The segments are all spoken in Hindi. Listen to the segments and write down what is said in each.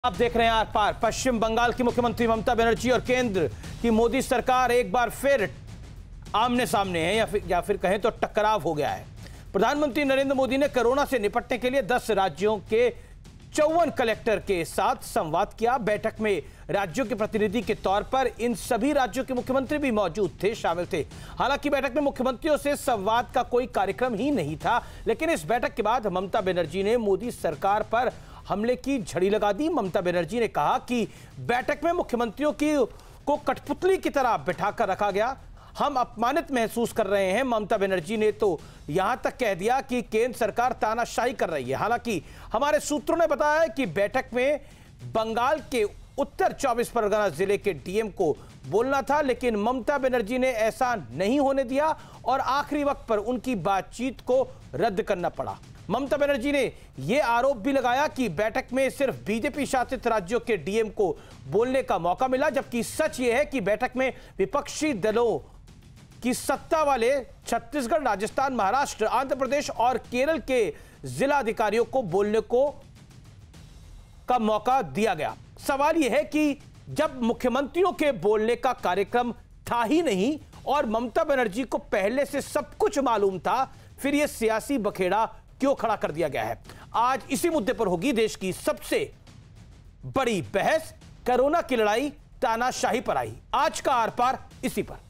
आप देख रहे हैं आर पार। पश्चिम बंगाल की मुख्यमंत्री ममता बनर्जी और केंद्र की मोदी सरकार एक बार फिर आमने सामने है या फिर कहें तो टकराव हो गया है। प्रधानमंत्री नरेंद्र मोदी ने कोरोना से निपटने के लिए 10 राज्यों के 54 कलेक्टर के साथ संवाद किया। बैठक में राज्यों के प्रतिनिधि के तौर पर इन सभी राज्यों के मुख्यमंत्री भी मौजूद थे, शामिल थे। हालांकि बैठक में मुख्यमंत्रियों से संवाद का कोई कार्यक्रम ही नहीं था, लेकिन इस बैठक के बाद ममता बनर्जी ने मोदी सरकार पर हमले की झड़ी लगा दी। ममता बनर्जी ने कहा कि बैठक में मुख्यमंत्रियों को कठपुतली की तरह बिठाकर रखा गया। हम अपमानित महसूस कर रहे हैं। ममता बनर्जी ने तो यहां तक कह दिया कि केंद्र सरकार तानाशाही कर रही है। हालांकि हमारे सूत्रों ने बताया कि बैठक में बंगाल के उत्तर 24 परगना जिले के डीएम को बोलना था, लेकिन ममता बनर्जी ने ऐसा नहीं होने दिया और आखिरी वक्त पर उनकी बातचीत को रद्द करना पड़ा। ममता बनर्जी ने यह आरोप भी लगाया कि बैठक में सिर्फ बीजेपी शासित राज्यों के डीएम को बोलने का मौका मिला, जबकि सच यह है कि बैठक में विपक्षी दलों की सत्ता वाले छत्तीसगढ़, राजस्थान, महाराष्ट्र, आंध्र प्रदेश और केरल के जिला अधिकारियों को बोलने का मौका दिया गया। सवाल यह है कि जब मुख्यमंत्रियों के बोलने का कार्यक्रम था ही नहीं और ममता बनर्जी को पहले से सब कुछ मालूम था, फिर यह सियासी बखेड़ा क्यों खड़ा कर दिया गया है? आज इसी मुद्दे पर होगी देश की सबसे बड़ी बहस। कोरोना की लड़ाई तानाशाही पर आई। आज का आर पार इसी पर।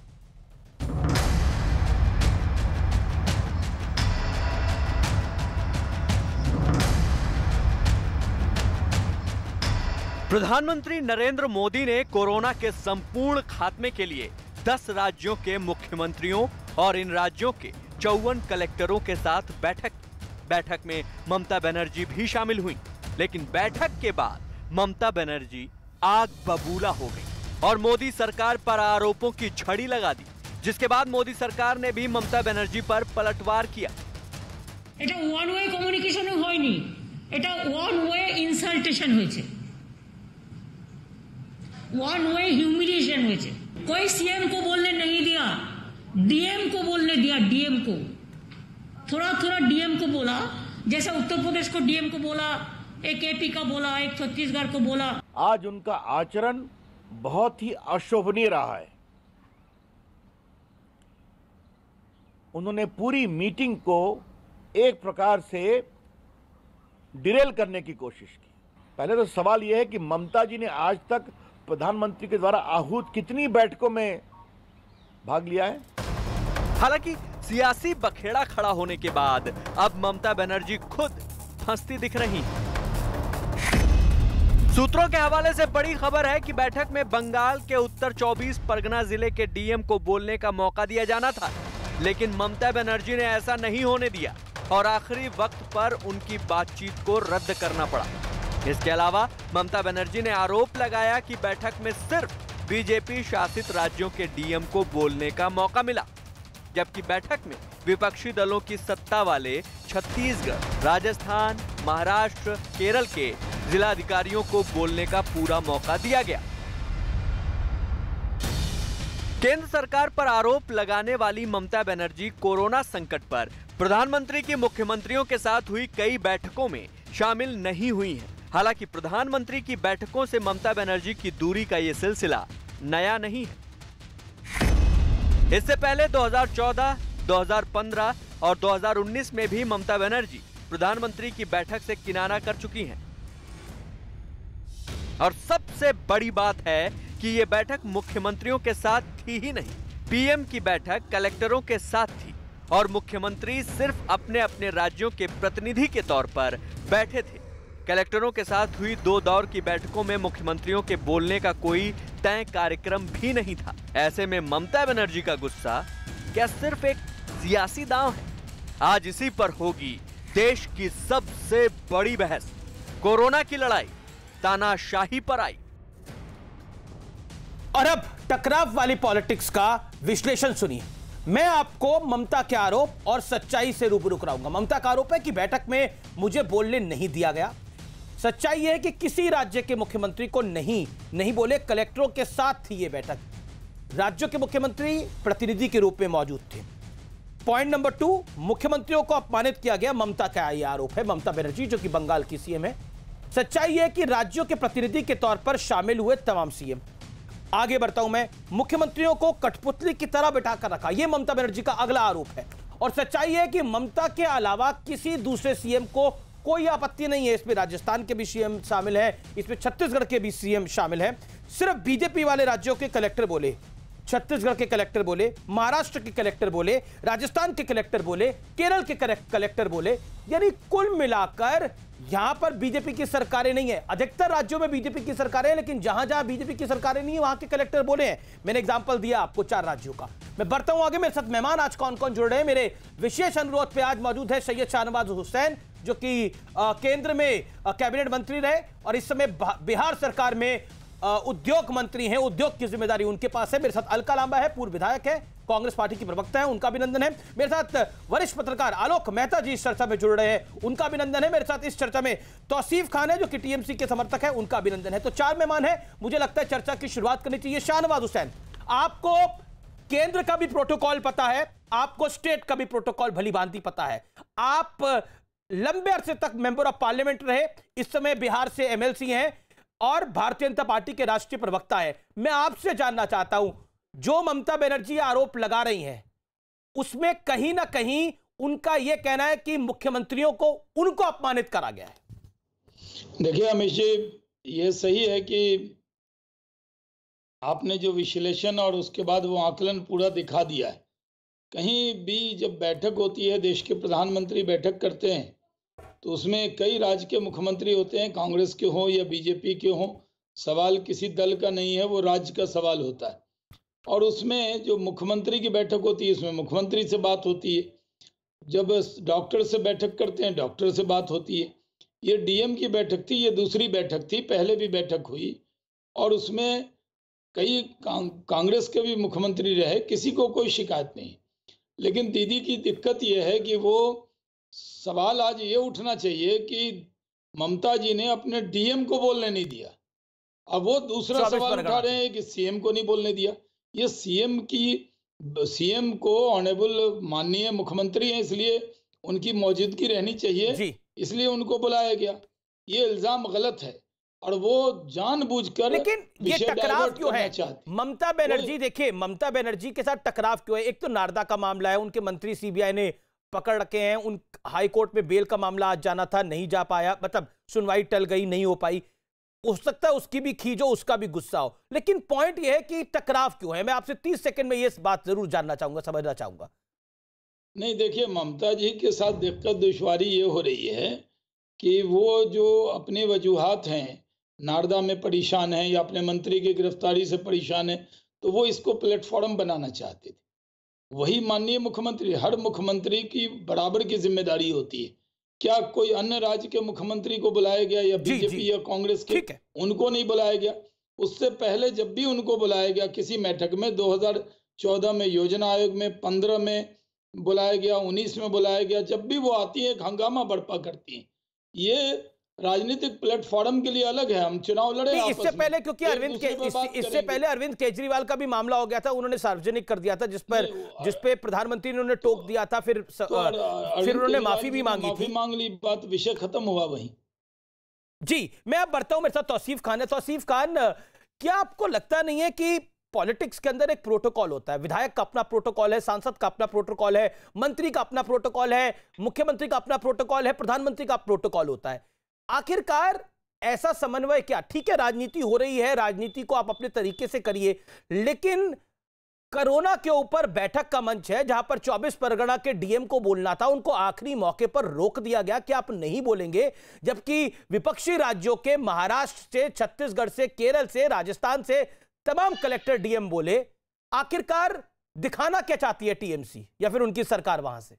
प्रधानमंत्री नरेंद्र मोदी ने कोरोना के संपूर्ण खात्मे के लिए 10 राज्यों के मुख्यमंत्रियों और इन राज्यों के 54 कलेक्टरों के साथ बैठक में ममता बनर्जी भी शामिल हुई। लेकिन बैठक के बाद ममता बनर्जी आग बबूला हो गई और मोदी सरकार पर आरोपों की झड़ी लगा दी, जिसके बाद मोदी सरकार ने भी ममता बनर्जी पर पलटवार किया। এটা ওয়ান ওয়ে কমিউনিকেশন হয়নি, এটা ওয়ান ওয়ে ইনসাল্টেশন হয়েছে, वन वे ह्यूमिलिएशन हुए। कोई सीएम को बोलने नहीं दिया, डीएम को बोलने दिया। डीएम को थोड़ा थोड़ा डीएम को बोला, जैसा उत्तर प्रदेश को डीएम को बोला, एक एपी का बोला, एक छत्तीसगढ़ को बोला। आज उनका आचरण बहुत ही अशोभनीय रहा है। उन्होंने पूरी मीटिंग को एक प्रकार से डिरेल करने की कोशिश की। पहले तो सवाल यह है कि ममता जी ने आज तक प्रधानमंत्री के द्वारा आहूत कितनी बैठकों में भाग लिया है? हालांकि सियासी बखेड़ा खड़ा होने के बाद अब ममता बनर्जी खुद हंसती दिख रही हैं। सूत्रों के हवाले से बड़ी खबर है कि बैठक में बंगाल के उत्तर 24 परगना जिले के डीएम को बोलने का मौका दिया जाना था, लेकिन ममता बनर्जी ने ऐसा नहीं होने दिया और आखिरी वक्त पर उनकी बातचीत को रद्द करना पड़ा। इसके अलावा ममता बनर्जी ने आरोप लगाया कि बैठक में सिर्फ बीजेपी शासित राज्यों के डीएम को बोलने का मौका मिला, जबकि बैठक में विपक्षी दलों की सत्ता वाले छत्तीसगढ़, राजस्थान, महाराष्ट्र, केरल के जिला अधिकारियों को बोलने का पूरा मौका दिया गया। केंद्र सरकार पर आरोप लगाने वाली ममता बनर्जी कोरोना संकट पर प्रधानमंत्री की मुख्यमंत्रियों के साथ हुई कई बैठकों में शामिल नहीं हुई हैं। हालांकि प्रधानमंत्री की बैठकों से ममता बनर्जी की दूरी का यह सिलसिला नया नहीं है। इससे पहले 2014, 2015 और 2019 में भी ममता बनर्जी प्रधानमंत्री की बैठक से किनारा कर चुकी हैं। और सबसे बड़ी बात है कि यह बैठक मुख्यमंत्रियों के साथ थी ही नहीं, पीएम की बैठक कलेक्टरों के साथ थी और मुख्यमंत्री सिर्फ अपने अपने राज्यों के प्रतिनिधि के तौर पर बैठे थे। कलेक्टरों के साथ हुई 2 दौर की बैठकों में मुख्यमंत्रियों के बोलने का कोई तय कार्यक्रम भी नहीं था। ऐसे में ममता बनर्जी का गुस्सा क्या सिर्फ एक सियासी दांव है? आज इसी पर होगी देश की सबसे बड़ी बहस। कोरोना की लड़ाई तानाशाही पर आई। और अब टकराव वाली पॉलिटिक्स का विश्लेषण सुनिए। मैं आपको ममता के आरोप और सच्चाई से रूबरू कराऊंगा। ममता का आरोप है कि बैठक में मुझे बोलने नहीं दिया गया। सच्चाई यह है कि किसी राज्य के मुख्यमंत्री को नहीं बोले, कलेक्टरों के साथ थी यह बैठक। राज्यों के मुख्यमंत्री प्रतिनिधि के रूप में मौजूद थे। पॉइंट नंबर 2, मुख्यमंत्रियों को अपमानित किया गया। ममता का यह आरोप है। ममता बनर्जी जो कि बंगाल की सीएम है, सच्चाई है कि राज्यों के प्रतिनिधि के तौर पर शामिल हुए तमाम सीएम, आगे बढ़ता हूं मैं, मुख्यमंत्रियों को कठपुतली की तरह बिठाकर रखा, यह ममता बनर्जी का अगला आरोप है। और सच्चाई है कि ममता के अलावा किसी दूसरे सीएम को कोई आपत्ति नहीं है। इसमें राजस्थान के भी सीएम शामिल है, इसमें छत्तीसगढ़ के भी सीएम शामिल है। सिर्फ बीजेपी वाले राज्यों के कलेक्टर बोले, छत्तीसगढ़ के कलेक्टर बोले, महाराष्ट्र के कलेक्टर बोले, राजस्थान के कलेक्टर बोले, केरल के कलेक्टर बोले, यानी कुल मिलाकर यहां पर बीजेपी की सरकारें नहीं है। अधिकतर राज्यों में बीजेपी की सरकारें हैं, लेकिन जहां जहां बीजेपी की सरकारें नहीं है वहां के कलेक्टर बोले हैं। मैंने एग्जांपल दिया आपको 4 राज्यों का। मैं बढ़ता हूं आगे। मेरे साथ मेहमान आज कौन कौन जुड़ रहे हैं। मेरे विशेष अनुरोध पे आज मौजूद है सैयद शाहनवाज हुसैन, जो कि केंद्र में कैबिनेट मंत्री रहे और इस समय बिहार सरकार में उद्योग मंत्री हैं, उद्योग की जिम्मेदारी उनके पास है। मेरे साथ अलका लांबा है, पूर्व विधायक है, कांग्रेस पार्टी की प्रवक्ता है, उनका अभिनंदन है। मेरे साथ वरिष्ठ पत्रकार आलोक मेहता जी इस चर्चा में जुड़ रहे हैं, उनका अभिनंदन है। मेरे साथ इस चर्चा में तौसीफ खान है, जो कि टीएमसी के समर्थक है, उनका अभिनंदन है। तो 4 मेहमान है। मुझे लगता है चर्चा की शुरुआत करनी चाहिए। शाहनवाज हुसैन, आपको केंद्र का भी प्रोटोकॉल पता है, आपको स्टेट का भी प्रोटोकॉल भली भांति पता है। आप लंबे अरसे तक मेंबर ऑफ पार्लियामेंट रहे, इस समय बिहार से एमएलसी हैं और भारतीय जनता पार्टी के राष्ट्रीय प्रवक्ता है। मैं आपसे जानना चाहता हूं, जो ममता बनर्जी आरोप लगा रही हैं उसमें कहीं ना कहीं उनका यह कहना है कि मुख्यमंत्रियों को उनको अपमानित करा गया है। देखिए अमित जी, ये सही है कि आपने जो विश्लेषण और उसके बाद वो आकलन पूरा दिखा दिया है। कहीं भी जब बैठक होती है, देश के प्रधानमंत्री बैठक करते हैं, तो उसमें कई राज्य के मुख्यमंत्री होते हैं, कांग्रेस के हों या बीजेपी के हों। सवाल किसी दल का नहीं है, वो राज्य का सवाल होता है। और उसमें जो मुख्यमंत्री की बैठक होती है, उसमें मुख्यमंत्री से बात होती है। जब डॉक्टर से बैठक करते हैं, डॉक्टर से बात होती है। ये डीएम की बैठक थी, ये दूसरी बैठक थी, पहले भी बैठक हुई और उसमें कई कांग्रेस के भी मुख्यमंत्री रहे, किसी को कोई शिकायत नहीं। लेकिन दीदी की दिक्कत ये है कि वो सवाल आज ये उठना चाहिए कि ममता जी ने अपने डीएम को बोलने नहीं दिया। अब वो दूसरा सवाल उठा रहे हैं कि सीएम को नहीं बोलने दिया। ये सीएम को ऑनरेबल माननीय मुख्यमंत्री हैं, इसलिए उनकी मौजूदगी रहनी चाहिए, इसलिए उनको बुलाया गया। ये इल्जाम गलत है और वो जानबूझकर, लेकिन ये टकराव क्यों है ममता बनर्जी? देखिए ममता बनर्जी के साथ टकराव क्यों है? एक तो नारदा का मामला है, उनके मंत्री सीबीआई ने पकड़ रखे हैं, उन हाई कोर्ट में बेल का मामला आज जाना था, नहीं जा पाया, मतलब सुनवाई टल गई, नहीं हो पाई। हो सकता है उसकी भी खींचो, उसका भी गुस्सा हो, लेकिन पॉइंट यह है कि टकराव क्यों है? मैं आपसे 30 सेकंड में ये बात जरूर जानना चाहूंगा, समझना चाहूंगा। नहीं, देखिए ममता जी के साथ दिक्कत दुश्वारी ये हो रही है कि वो जो अपने वजूहात हैं, नारदा में परेशान है या अपने मंत्री की गिरफ्तारी से परेशान है, तो वो इसको प्लेटफॉर्म बनाना चाहते थे। वही माननीय मुख्यमंत्री, हर मुख्यमंत्री की बराबर की जिम्मेदारी होती है। क्या कोई अन्य राज्य के मुख्यमंत्री को बुलाया गया या बीजेपी या कांग्रेस के, उनको नहीं बुलाया गया? उससे पहले जब भी उनको बुलाया गया किसी बैठक में, 2014 में योजना आयोग में, 15 में बुलाया गया, 19 में बुलाया गया, जब भी वो आती है हंगामा बर्पा करती है। ये राजनीतिक प्लेटफॉर्म के लिए अलग है, हम चुनाव लड़े इससे पहले, क्योंकि इससे पहले अरविंद केजरीवाल का भी मामला हो गया था, उन्होंने सार्वजनिक कर दिया था, जिस पे प्रधानमंत्री ने उन्हें टोक दिया था, फिर उन्होंने माफी भी मांगी थी, मांग ली, बात विषय खत्म हुआ वहीं। जी, मैं अब बढ़ता हूं, मेरे साथ तौसीफ खान है। तौसीफ खान, क्या आपको लगता नहीं है कि पॉलिटिक्स के अंदर एक प्रोटोकॉल होता है? विधायक का अपना प्रोटोकॉल है, सांसद का अपना प्रोटोकॉल है, मंत्री का अपना प्रोटोकॉल है, मुख्यमंत्री का अपना प्रोटोकॉल है, प्रधानमंत्री का प्रोटोकॉल होता है। आखिरकार ऐसा समन्वय क्या? ठीक है, राजनीति हो रही है, राजनीति को आप अपने तरीके से करिए, लेकिन कोरोना के ऊपर बैठक का मंच है जहां पर 24 परगना के डीएम को बोलना था, उनको आखिरी मौके पर रोक दिया गया कि आप नहीं बोलेंगे, जबकि विपक्षी राज्यों के महाराष्ट्र से, छत्तीसगढ़ से, केरल से, राजस्थान से तमाम कलेक्टर डीएम बोले। आखिरकार दिखाना क्या चाहती है टीएमसी या फिर उनकी सरकार वहां से?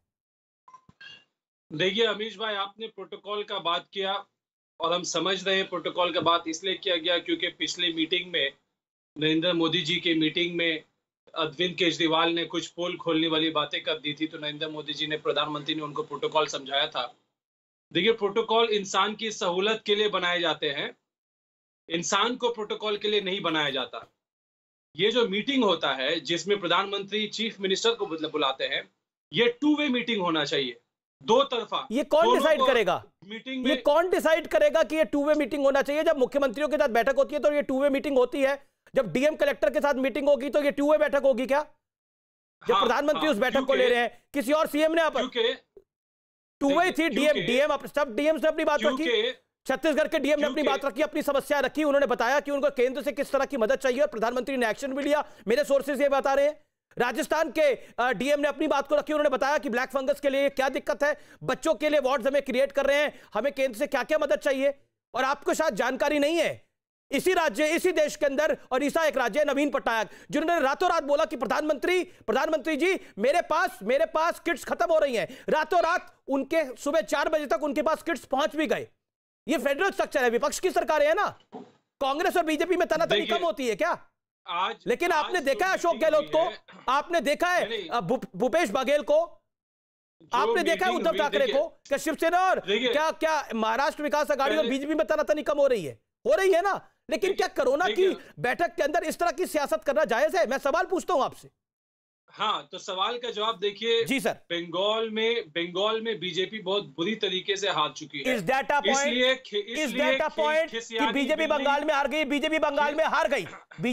देखिए अमीश भाई, आपने प्रोटोकॉल का बात किया और हम समझ रहे हैं प्रोटोकॉल का बात इसलिए किया गया क्योंकि पिछली मीटिंग में, नरेंद्र मोदी जी की मीटिंग में अरविंद केजरीवाल ने कुछ पोल खोलने वाली बातें कर दी थी, तो नरेंद्र मोदी जी ने, प्रधानमंत्री ने उनको प्रोटोकॉल समझाया था। देखिए प्रोटोकॉल इंसान की सहूलत के लिए बनाए जाते हैं, इंसान को प्रोटोकॉल के लिए नहीं बनाया जाता। ये जो मीटिंग होता है जिसमें प्रधानमंत्री चीफ मिनिस्टर को बुलाते हैं, ये 2 वे मीटिंग होना चाहिए। दो तरफा। ये कौन डिसाइड करेगा? मीटिंग में ये कौन डिसाइड करेगा कि ये टू वे मीटिंग होना चाहिए? जब मुख्यमंत्रियों के साथ बैठक होती है तो ये टू वे मीटिंग होती है, जब डीएम कलेक्टर के साथ मीटिंग होगी तो ये टू वे बैठक होगी क्या? जब प्रधानमंत्री उस बैठक को ले रहे हैं, किसी और सीएम ने टू वे थी, डीएम सब डीएम ने अपनी बात रखी, छत्तीसगढ़ के डीएम ने अपनी बात रखी, अपनी समस्या रखी, उन्होंने बताया कि उनको केंद्र से किस तरह की मदद चाहिए और प्रधानमंत्री ने एक्शन भी लिया। मेरे सोर्सेज ये बता रहे हैं। राजस्थान के डीएम ने अपनी बात को रखी, उन्होंने बताया कि ब्लैक फंगस के लिए क्या दिक्कत है, बच्चों के लिए वार्ड्स हमें क्रिएट कर रहे हैं, हमें केंद्र से क्या क्या मदद चाहिए। और आपको शायद जानकारी नहीं है, इसी राज्य, इसी देश के अंदर और ऐसा एक राज्य है नवीन पटनायक, जिन्होंने रातों रात बोला कि प्रधानमंत्री जी मेरे पास किट्स खत्म हो रही हैं। रातों रात उनके सुबह 4 बजे तक उनके पास किट्स पहुंच भी गए। ये फेडरल स्ट्रक्चर है, विपक्ष की सरकारें है ना, कांग्रेस और बीजेपी में तनातनी कम होती है क्या? आज लेकिन आपने देखा है अशोक गहलोत को, आपने देखा है भूपेश बघेल को, आपने देखा है उद्धव ठाकरे को, क्या शिवसेना और क्या महाराष्ट्र विकास आघाड़ी और बीजेपी में तनातनी कम हो रही है ना? लेकिन क्या कोरोना की बैठक के अंदर इस तरह की सियासत करना जायज है? मैं सवाल पूछता हूं आपसे। हाँ, तो सवाल का जवाब देखिए जी सर। बंगाल में बीजेपी बहुत बुरी तरीके से हार चुकी है। इस डाटा पॉइंट कि बीजेपी बंगाल में हार गई, बीजेपी बंगाल में हार गई,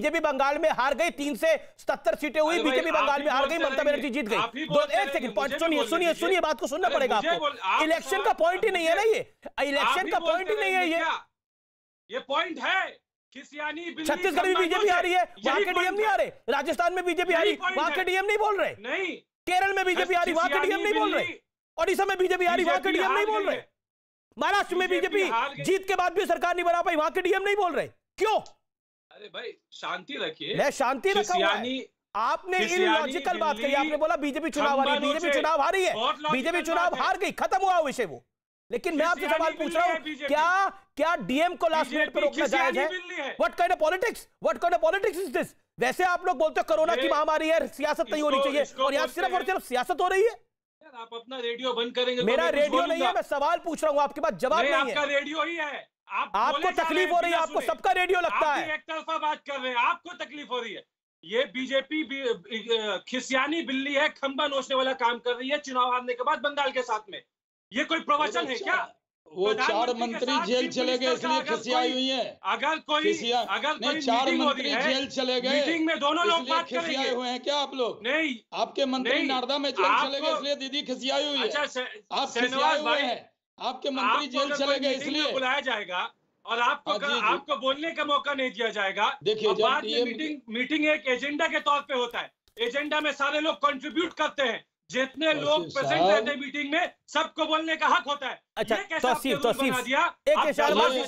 3 से 77 सीटें हुई, बीजेपी बंगाल में हार गई, ममता बनर्जी जीत गई। एक सेकंड, पॉइंट सुनिए, बात को सुनना पड़ेगा आपको। इलेक्शन का पॉइंट ही नहीं है ना, ये इलेक्शन का पॉइंट ही नहीं है, ये पॉइंट है। छत्तीसगढ़ में बीजेपी आ रही है, वहां के डीएम नहीं आ रहे। राजस्थान में बीजेपी आ रही, वहां के डीएम नहीं बोल रहे। नहीं, केरल में बीजेपी आ रही, वहां के डीएम नहीं बोल रहे। ओडिशा में बीजेपी आ रही, वहां के डीएम नहीं बोल रहे। महाराष्ट्र में बीजेपी जीत के बाद भी सरकार नहीं बना पाई, वहां के डीएम नहीं बोल रहे। क्यों? अरे भाई शांति रखिए। मैं शांति रखा हुआ है। आपने इलॉजिकल बात कही, आपने बोला बीजेपी चुनाव हारी, बीजेपी चुनाव हारी है, बीजेपी चुनाव हार गई, खत्म हुआ विषय वो। लेकिन मैं आपसे सवाल पूछ रहा हूं, क्या डीएम को लास्ट मिनट पर रोकना जायज है? What kind of politics is this? वैसे आप लोग बोलते हो कोरोना की महामारी है, सियासत नहीं होनी चाहिए, और यहाँ सिर्फ और सिर्फ सियासत हो रही है। आप अपना रेडियो बंद करेंगे? मेरा रेडियो नहीं है, मैं सवाल पूछ रहा हूँ, आपके पास जवाब नहीं है। आपका रेडियो ही है, आपको तकलीफ हो रही है, आपको सबका रेडियो लगता है। एक तरफा बात कर रहे हैं, आपको तकलीफ हो रही है। ये बीजेपी खिसियानी बिल्ली है, खंबा नोचने वाला काम कर रही है चुनाव हारने के बाद बंगाल के साथ में। ये कोई प्रवचन है क्या? वो 4 मंत्री जेल चले गए इसलिए खिसियाई हुई है। अगर कोई 4 मंत्री जेल चले गए, मीटिंग में दोनों लोग बात खिसियाए हुए हैं क्या आप लोग? नहीं, आपके मंत्री नारदा में जेल चले गए इसलिए दीदी खिसियाई हुई है। आप खिसियाए हुए हैं, आपके मंत्री जेल चले गए इसलिए बुलाया जाएगा और आपको बोलने का मौका नहीं दिया जाएगा। देखिए, बाद में मीटिंग एक एजेंडा के तौर पे होता है, एजेंडा में सारे लोग कंट्रीब्यूट करते हैं, जितने लोग प्रेजेंट रहते हैं मीटिंग में सबको बोलने का हक होता है। अच्छा, तौसीफ एक शाहनवाज जी, अलका जी,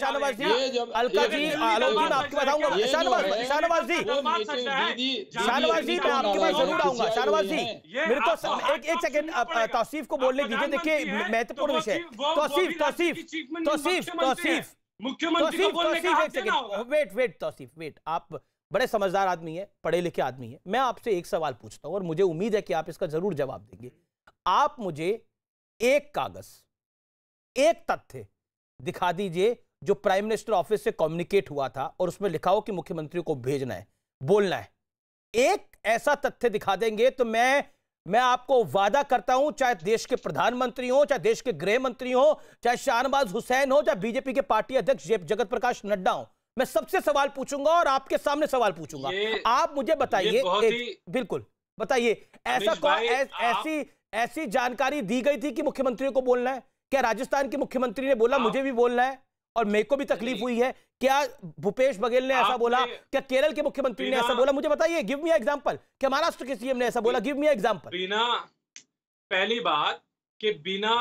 आलोक जी, मैं आपके पास आऊंगा। शाहनवाज जी मैं आपके पास जरूर आऊंगा। शाहनवाज जी मेरे को एक सेकंड तौसीफ को बोलने दीजिए। देखिए महत्वपूर्ण विषय, तौसीफ आप बड़े समझदार आदमी है, पढ़े लिखे आदमी है। मैं आपसे एक सवाल पूछता हूं और मुझे उम्मीद है कि आप इसका जरूर जवाब देंगे। आप मुझे एक कागज, एक तथ्य दिखा दीजिए जो प्राइम मिनिस्टर ऑफिस से कम्युनिकेट हुआ था और उसमें लिखा हो कि मुख्यमंत्री को भेजना है, बोलना है। एक ऐसा तथ्य दिखा देंगे तो मैं आपको वादा करता हूं, चाहे देश के प्रधानमंत्री हो, चाहे देश के गृह मंत्री हो, चाहे शाहनवाज हुसैन हो, चाहे बीजेपी के पार्टी अध्यक्ष जगत प्रकाश नड्डा हो, मैं सबसे सवाल पूछूंगा और आपके सामने सवाल पूछूंगा। आप मुझे बताइए, बिल्कुल बताइए, ऐसी जानकारी दी गई थी कि मुख्यमंत्री को बोलना है? क्या राजस्थान के मुख्यमंत्री ने बोला मुझे भी बोलना है और मेरे को भी तकलीफ हुई है? क्या भूपेश बघेल ने ऐसा बोला? क्या केरल के मुख्यमंत्री ने ऐसा बोला? मुझे बताइए, गिव मी एग्जांपल। क्या महाराष्ट्र के सीएम ने ऐसा बोला? Give me example. पहली बात कि बिना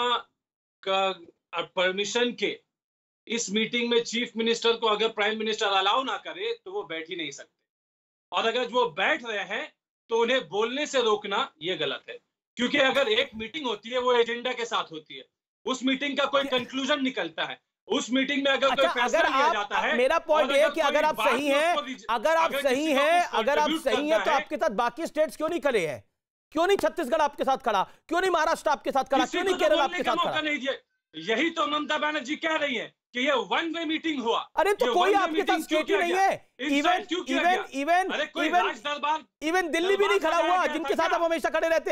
परमिशन के इस मीटिंग में चीफ मिनिस्टर को अगर प्राइम मिनिस्टर अलाउ ना करे तो वो बैठ ही नहीं सकते, और अगर वो बैठ रहे हैं तो उन्हें बोलने से रोकना ये गलत है। क्योंकि अगर एक मीटिंग होती है वो एजेंडा के साथ होती है, उस मीटिंग का कोई कंक्लूजन निकलता है, उस मीटिंग में अगर कोई फैसला लिया जाता है। मेरा पॉइंट ये है कि अगर आप सही हैं, अगर आप सही हैं तो आपके साथ बाकी स्टेट्स क्यों नहीं खड़े हैं? क्यों नहीं छत्तीसगढ़ आपके साथ खड़ा? क्यों नहीं महाराष्ट्र आपके साथ खड़ा? क्यों नहीं केरल आपके साथ खड़ा? यही तो ममता बनर्जी कह रही है कि ये वन वे मीटिंग हुआ। अरे तो कोई आपके साथ स्टेट ही नहीं है। इवन दिल्ली भी नहीं खड़ा हुआ, जिनके साथ हम हमेशा खड़े रहते हैं।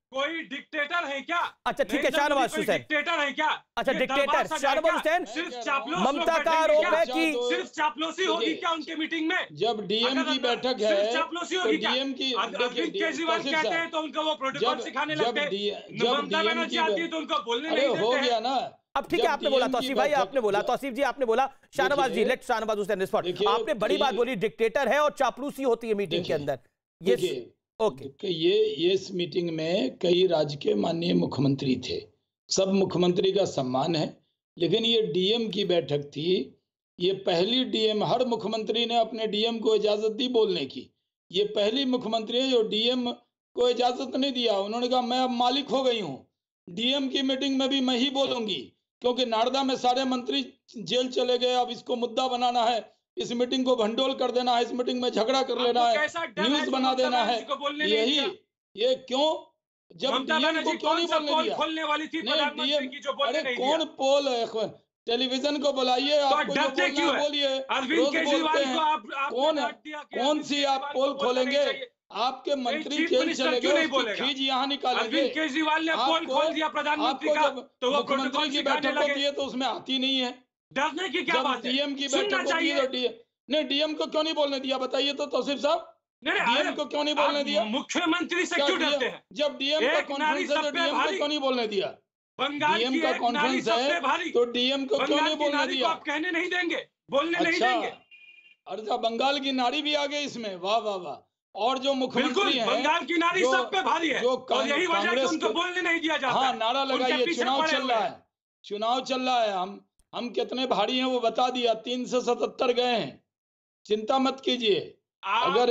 कोई डिक्टेटर है क्या? अच्छा ठीक है, शाहनवाज हुसैन डिक्टेटर है क्या? अच्छा डिक्टेटर शाहनवाज हुसैन, सिर्फ चापलूस ममता का आरोप है कि सिर्फ चापलूसी होगी क्या उनके मीटिंग में? जब डीएम की बैठक है सिर्फ चापलूसी तो होगी क्या? डीएम की अरविंद केजरीवाल कहते हैं तो उनको वो प्रोटोकॉल सिखाने लगते हैं। ममता बनर्जी आती है तो उनको बोलने नहीं देते हैं। हो गया ना। अब ठीक है, आपने बोला तौसीफ भाई, आपने बोला तौसीफ जी, आपने बोला शाहनवाज जी, लेट शाहनवाज हुसैन रिस्पॉन्ड। आपने बड़ी बात बोली, डिक्टेटर है और चापलूसी होती है मीटिंग के अंदर। ये ओके, ये इस मीटिंग में कई राज्य के माननीय मुख्यमंत्री थे, सब मुख्यमंत्री का सम्मान है, लेकिन ये डीएम की बैठक थी। ये पहली डीएम, हर मुख्यमंत्री ने अपने डीएम को इजाजत दी बोलने की। ये पहली मुख्यमंत्री है जो डीएम को इजाजत नहीं दिया। उन्होंने कहा मैं अब मालिक हो गई हूँ, डीएम की मीटिंग में भी मैं ही बोलूंगी, क्योंकि नारदा में सारे मंत्री जेल चले गए। अब इसको मुद्दा बनाना है, इस मीटिंग को भंडोल कर देना है, इस मीटिंग में झगड़ा कर लेना है, न्यूज बना देना है। यही ये क्यों, जब डीएम को क्यों नहीं बोलने दिया? खोलने वाली थी प्रधानमंत्री की जो बोलने नहीं दिया। कौन पोल, टेलीविजन को बुलाइए, आपको जो बोलना है बोलिए। अरविंद केजरीवाल को आप कौन सी आप पोल खोलेंगे? आपके मंत्री जेल चले गए, खींच यहाँ निकालेंगे। अरविंद केजरीवाल ने पोल खोल दिया प्रधानमंत्री का, तो वो मुख्यमंत्री की बैठक होती है तो उसमें आती नहीं है। डरने की क्या बात है? डीएम की बैठक होती है तो नहीं, डीएम को क्यों नहीं बोलने दिया बताइए तो तौसीफ साहब, डीएम को क्यों नहीं बोलने दिया? मुख्यमंत्री से क्यों डरते हैं? जब डीएम का कॉन्फ्रेंस है तो डीएम को क्यों नहीं बोलने दिया? डीएम का कॉन्फ्रेंस है तो डीएम को क्यों नहीं बोलने दिया? आप कहने नहीं देंगे, बोलने नहीं देंगे। अच्छा, बंगाल की नारी भी आ गई इसमें, वाह वाह वाह। और जो मुख्यमंत्री हैं, बंगाल की नारी सब पे भारी है, और यही वजह है कि उनको बोलने नहीं दिया जाता। हाँ, नारा लगाइए, चुनाव चल रहा है, चुनाव चल रहा है, हम कितने भारी हैं वो बता दिया, 3 से 77 गए हैं, चिंता मत कीजिए। अगर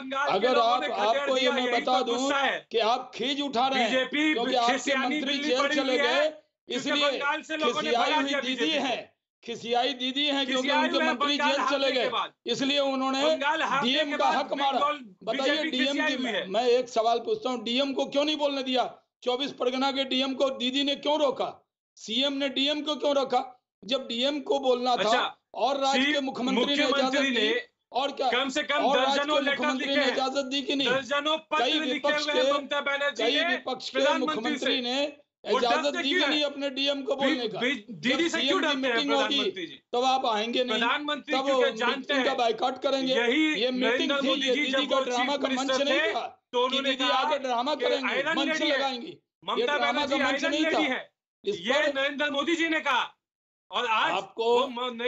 आपको ये मैं बता दूं कि आप खींच उठा रहे हैं क्योंकि आपके मंत्री जेल चले गए, इसलिए खिसियाई हुई दीदी है, खिसियाई दीदी हैं क्योंकि उनके मंत्री जेल चले गए, इसलिए उन्होंने डीएम का हक मारा। बताइए डीएम की, मैं एक सवाल पूछता हूँ, डीएम को क्यों नहीं बोलने दिया? 24 परगना के डीएम को दीदी ने क्यों रोका? सीएम ने डीएम को क्यों रोका? जब डीएम को बोलना था और राज्य के मुख्यमंत्री ने इजाजत दी, और क्या कम से कम दर्जनों मुख्यमंत्री ने इजाजत दी कि नहीं? कई विपक्ष के मुख्यमंत्री ने इजाजत दी कि नहीं अपने डीएम को बोलने का? दीदी से क्यों डरते हैं प्रधानमंत्री जी? तब आप आएंगे नहीं, प्रधानमंत्री तब मीटिंग का बाइकआउट करेंगे। ये मीटिंग थी, ये दीदी का ड्रामा का मंच नहीं था कि दीदी आकर ड्रामा करेंगे, मंच लगाएंगी। ये ड्रामा का मंच नहीं था। ये नरेंद्र मोदी जी ने कहा, और आज आपको मुझे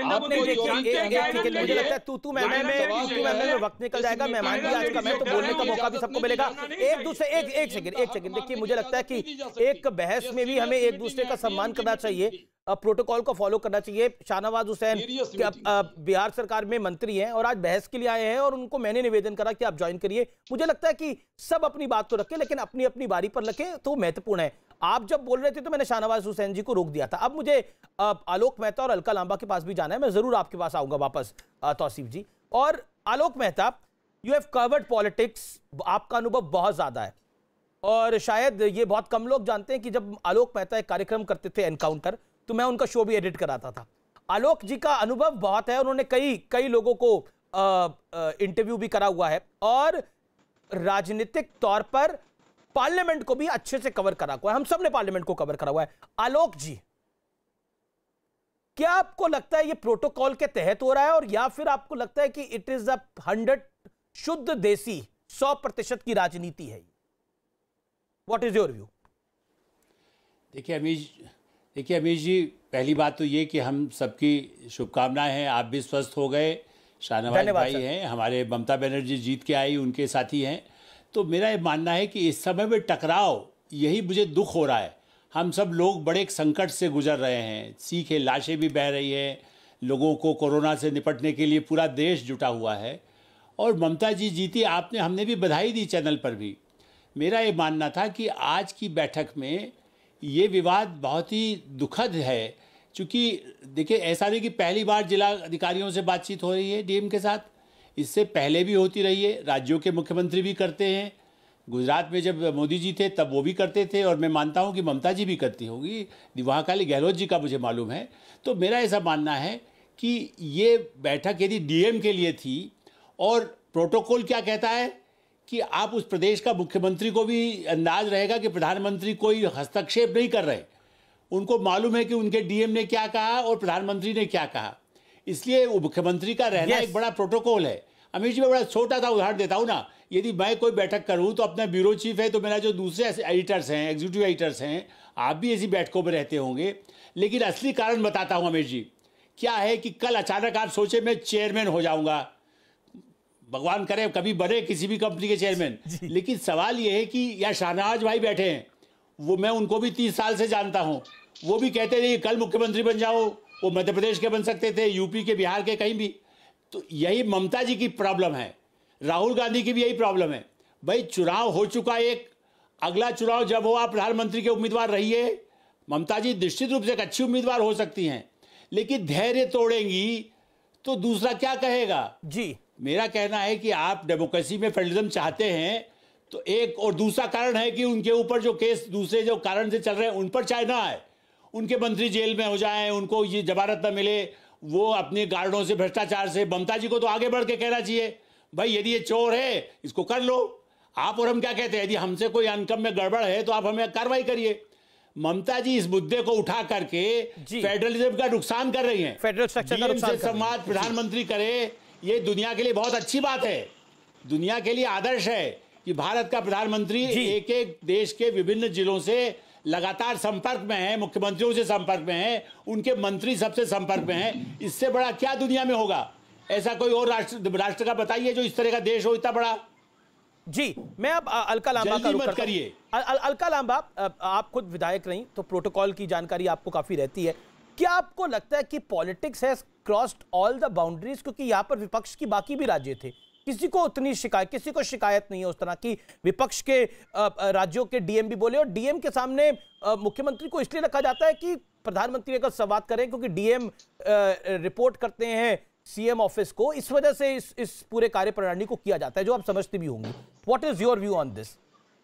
लगता है तू मैं में वक्त निकल जाएगा। मेहमान भी आज का, मैं तो बोलने का मौका भी सबको मिलेगा। एक दूसरे एक सेकंड देखिए, मुझे लगता है कि एक बहस में भी हमें एक दूसरे का सम्मान करना चाहिए, प्रोटोकॉल को फॉलो करना चाहिए। शाहनवाज हुसैन बिहार सरकार में मंत्री हैं और आज बहस के लिए आए हैं, और उनको मैंने निवेदन करा कि आप ज्वाइन करिए। मुझे लगता है कि सब अपनी बात तो रखें, लेकिन अपनी अपनी बारी पर रखें तो महत्वपूर्ण है। आप जब बोल रहे थे तो मैंने शाहनवाज हुसैन जी को रोक दिया था। अब मुझे आलोक मेहता और अलका लांबा के पास भी जाना है, मैं जरूर आपके पास आऊंगा वापस तौसीफ जी। और Alok Mehta, you have covered politics, आपका अनुभव बहुत ज्यादा है, और शायद ये बहुत कम लोग जानते हैं कि जब आलोक मेहता एक कार्यक्रम करते थे एनकाउंटर, तो मैं उनका शो भी एडिट कराता था। आलोक जी का अनुभव बहुत है, उन्होंने कई लोगों को इंटरव्यू भी करा हुआ है, और राजनीतिक तौर पर पार्लियामेंट को भी अच्छे से कवर करा हुआ है। हम सब ने पार्लियामेंट को कवर करा हुआ है। आलोक जी, क्या आपको लगता है ये प्रोटोकॉल के तहत हो रहा है, और या फिर आपको लगता है कि इट इज अ 100 शुद्ध देसी 100% की राजनीति है? What is your view? देखिए अमीश जी, पहली बात तो ये कि हम सबकी शुभकामनाएं हैं, आप भी स्वस्थ हो गए, शाहनवाज भाई हैं, हमारे ममता बनर्जी जीत के आई, उनके साथी हैं। तो मेरा ये मानना है कि इस समय में टकराव, यही मुझे दुख हो रहा है। हम सब लोग बड़े एक संकट से गुजर रहे हैं, सीखे लाशें भी बह रही हैं, लोगों को कोरोना से निपटने के लिए पूरा देश जुटा हुआ है, और ममता जी जीती, हमने भी बधाई दी चैनल पर भी। मेरा ये मानना था कि आज की बैठक में ये विवाद बहुत ही दुखद है, क्योंकि देखिए ऐसा नहीं कि पहली बार जिला अधिकारियों से बातचीत हो रही है डीएम के साथ, इससे पहले भी होती रही है, राज्यों के मुख्यमंत्री भी करते हैं। गुजरात में जब मोदी जी थे तब वो भी करते थे, और मैं मानता हूं कि ममता जी भी करती होंगी, वहाँ खाली गहलोत जी का मुझे मालूम है। तो मेरा ऐसा मानना है कि ये बैठक यदि डीएम के लिए थी, और प्रोटोकॉल क्या कहता है कि आप उस प्रदेश का मुख्यमंत्री को भी अंदाज रहेगा कि प्रधानमंत्री कोई हस्तक्षेप नहीं कर रहे। उनको मालूम है कि उनके डीएम ने क्या कहा और प्रधानमंत्री ने क्या कहा, इसलिए वो मुख्यमंत्री का रहना एक बड़ा प्रोटोकॉल है। अमित जी, मैं बड़ा छोटा सा उदाहरण देता हूँ ना, यदि मैं कोई बैठक करूँ तो अपना ब्यूरो चीफ है, तो मेरा जो दूसरे एडिटर्स हैं, एग्जीक्यूटिव एडिटर्स हैं, आप भी ऐसी बैठकों में रहते होंगे। लेकिन असली कारण बताता हूँ अमित जी, क्या है कि कल अचानक आप सोचे मैं चेयरमैन हो जाऊँगा, भगवान करे कभी बने किसी भी कंपनी के चेयरमैन, लेकिन सवाल ये है कि या शाहनवाज भाई बैठे हैं, वो मैं उनको भी 30 साल से जानता हूँ, वो भी कहते थे कल मुख्यमंत्री बन जाओ, वो मध्य प्रदेश के बन सकते थे, यूपी के, बिहार के, कहीं भी। तो यही ममता जी की प्रॉब्लम है, राहुल गांधी की भी यही प्रॉब्लम है। भाई चुनाव हो चुका एक, अगला चुनाव जब हो आप प्रधानमंत्री के उम्मीदवार रहिए। ममता जी निश्चित रूप से एक अच्छी उम्मीदवार हो सकती हैं, लेकिन धैर्य तोड़ेंगी तो दूसरा क्या कहेगा जी। मेरा कहना है कि आप डेमोक्रेसी में फेडरलिज्म चाहते हैं तो एक, और दूसरा कारण है कि उनके ऊपर जो केस दूसरे जो कारण से चल रहे हैं उन पर चाहे ना आए, उनके मंत्री जेल में हो जाएं, उनको ये जमानत न मिले, वो अपने गार्डों से भ्रष्टाचार से, ममता जी को तो आगे बढ़ के कहना चाहिए भाई यदि ये चोर है इसको कर लो। आप और हम क्या कहते हैं, यदि हमसे कोई इनकम में गड़बड़ है तो आप हमें कार्रवाई करिए। ममता जी इस मुद्दे को उठा करके फेडरलिज्म का नुकसान कर रही हैं। फेडरल स्ट्रक्चर का नुकसान संवाद प्रधानमंत्री करे, ये दुनिया के लिए बहुत अच्छी बात है, दुनिया के लिए आदर्श है कि भारत का प्रधानमंत्री एक एक देश के विभिन्न जिलों से लगातार संपर्क में है, मुख्यमंत्रियों से संपर्क में है, उनके मंत्री सबसे संपर्क में है। इससे बड़ा क्या दुनिया में होगा? ऐसा कोई और राष्ट्र का बताइए जो इस तरह का देश हो इतना बड़ा। जी, मैं अब अलका लांबा का रुख करता हूं। अलका लांबा, आप खुद विधायक रही तो प्रोटोकॉल की जानकारी आपको काफी रहती है। क्या आपको लगता है कि politics has crossed all the boundaries? क्योंकि यहाँ पर विपक्ष की बाकी भी राज्य थे, किसी को उतनी शिकायत, किसी को शिकायत नहीं है उस तरह की। विपक्ष के राज्यों के डीएम भी बोले, और डीएम के सामने मुख्यमंत्री को इसलिए रखा जाता है कि प्रधानमंत्री अगर संवाद करें, क्योंकि डीएम रिपोर्ट करते हैं सीएम ऑफिस को, इस वजह से इस पूरे कार्यप्रणाली को किया जाता है, जो आप समझती भी होंगी। What is your view on this?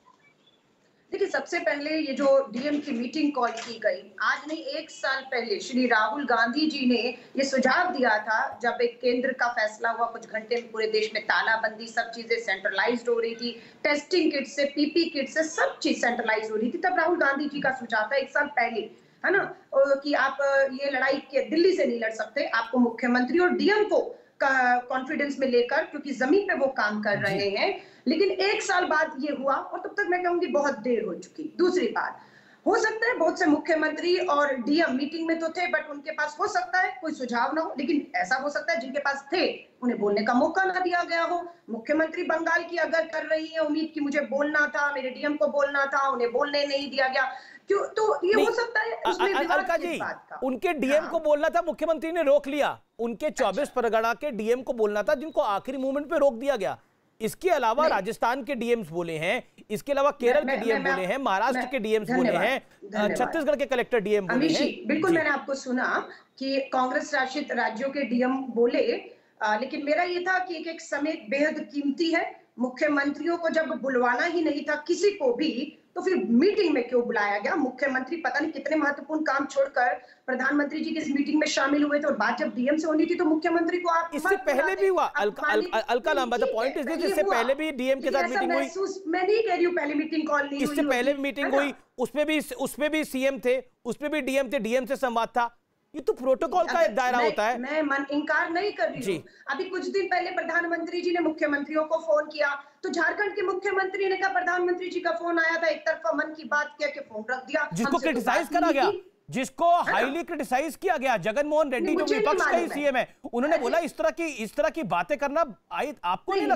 देखिए, सबसे पहले ये जो डीएम की मीटिंग कॉल की गई, आज नहीं 1 साल पहले श्री राहुल गांधी जी ने ये सुझाव दिया था, जब एक केंद्र का फैसला हुआ, कुछ घंटे में पूरे देश में तालाबंदी, सब चीजें सेंट्रलाइज्ड हो रही थी, टेस्टिंग किट से पीपी किट से सब चीज सेंट्रलाइज हो रही थी। तब राहुल गांधी जी का सुझाव था 1 साल पहले, है ना, कि आप ये लड़ाई के दिल्ली से नहीं लड़ सकते, आपको मुख्यमंत्री और डीएम को कॉन्फिडेंस में लेकर, क्योंकि जमीन पे वो काम कर रहे हैं। लेकिन 1 साल बाद ये हुआ, और तब तक मैं कहूंगी बहुत देर हो चुकी। दूसरी बात, हो सकता है बहुत से मुख्यमंत्री और डीएम मीटिंग में तो थे, बट उनके पास हो सकता है कोई सुझाव ना हो, लेकिन ऐसा हो सकता है जिनके पास थे उन्हें बोलने का मौका ना दिया गया हो। मुख्यमंत्री बंगाल की अगर कर रही है उम्मीद कि मुझे बोलना था, मेरे डीएम को बोलना था, उन्हें बोलने नहीं दिया गया, क्यों? तो ये हो सकता है उसमें अलका जी, उनके डीएम को बोलना था, मुख्यमंत्री ने रोक लिया। उनके 24 परगना के डीएम को बोलना था, जिनको आखिरी मोमेंट पे रोक दिया गया। इसके अलावा राजस्थान के डीएम्स बोले हैं, इसके अलावा केरल के डीएम बोले हैं, महाराष्ट्र के डीएम्स बोले हैं, छत्तीसगढ़ के कलेक्टर डीएम बोले हैं। बिल्कुल, मैंने आपको सुना कि कांग्रेस शासित राज्यों के डीएम बोले, लेकिन मेरा ये था कि एक समय बेहद कीमती है। मुख्यमंत्रियों को जब बुलवाना ही नहीं था किसी को भी, तो फिर मीटिंग में क्यों बुलाया गया? मुख्यमंत्री पता नहीं कितने महत्वपूर्ण काम छोड़कर प्रधानमंत्री जी की इस मीटिंग में शामिल हुए थे, और बात जब डीएम से होनी थी तो मुख्यमंत्री को आप इससे पहले भी हुआ। Alka Lamba, the point is this, इससे पहले भी डीएम के साथ मीटिंग हुई। मैं नहीं कह रही हूं पहले मीटिंग कॉल नहीं हुई, इससे पहले भी मीटिंग हुई, उसमें भी सीएम थे, उसमें भी डीएम थे, डीएम से संवाद था। ये तो प्रोटोकॉल का एक दायरा होता है। मैं इनकार नहीं कर रही हूँ। अभी कुछ दिन पहले प्रधानमंत्री जी ने मुख्यमंत्रियों को फोन किया, तो झारखंड के मुख्यमंत्री ने कहा प्रधानमंत्री जी का फोन आया था, एक तरफा मन की बात किया कि फोन रख दिया, जिसको क्रिटिसाइज करा गया, जिसको हाईली क्रिटिसाइज किया गया। जगनमोहन रेड्डी जो विपक्ष का ही सीएम है, उन्होंने बोला इस तरह की बातें करना आपको नहीं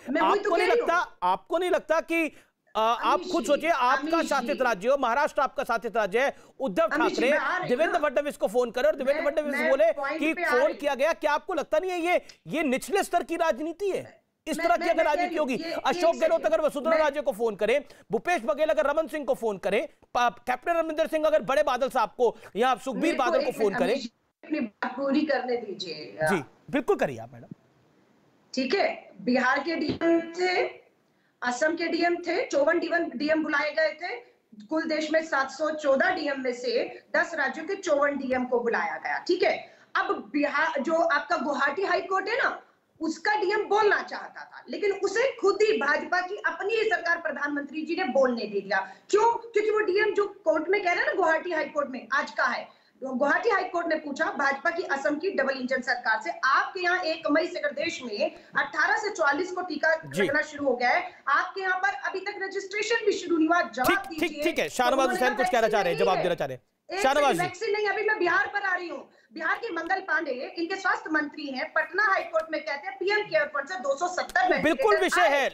लगता, आपको नहीं लगता कि आप खुद सोचिए, आपका शासित राज्य हो, महाराष्ट्र आपका शासित राज्य है, उद्धव ठाकरे देवेंद्र फडणवीस को फोन करे और देवेंद्र फडणवीस बोले कि फोन किया गया। क्या आपको लगता नहीं है ये निचले स्तर की राजनीति है? इस तरह की अगर राजनीति होगी, अशोक गहलोत अगर वसुंधरा राजे को फोन करें, भूपेश बघेल अगर रमन सिंह को फोन करें, कैप्टन अमरिंदर सिंह अगर बड़े बादल साहब को या सुखबीर बादल को फोन करें। अपनी बात पूरी करने दीजिए। जी बिल्कुल करिए आप मैडम। ठीक है, बिहार के डीएम थे, असम के डीएम थे, 54 डीएम बुलाए गए थे। कुल देश में 714 डीएम में से 10 राज्यों के 54 डीएम को बुलाया गया। ठीक है, अब बिहार जो आपका गुवाहाटी हाई कोर्ट है ना, उसका डीएम बोलना चाहता था, लेकिन उसे खुद ही भाजपा की अपनी ही सरकार प्रधानमंत्री जी ने बोलने दे दिया। क्यों? क्योंकि वो डीएम जो कोर्ट में कह रहे हैं ना, गुवाहाटी हाई कोर्ट में आज का है, गुवाहाटी हाई कोर्ट ने पूछा भाजपा की असम की डबल इंजन सरकार से, आपके यहाँ 1 मई से अगर देश में 18 से 44 को टीका लगना शुरू हो गया है, आपके यहाँ पर अभी तक रजिस्ट्रेशन भी शुरू नहीं हुआ। जवाब दीजिए। ठीक है, शाहनवाज हुसैन कुछ कहना चाह रहे हैं, जवाब देना चाह रहे हैं। शाहनवाज, वैक्सीन नहीं, अभी मैं बिहार पर आ रही हूँ। बिहार के मंगल पांडे इनके स्वास्थ्य मंत्री हैं, पटना हाई कोर्ट में कहते हैं पीएम केयर फंड से 270 बिल्कुल विषय है।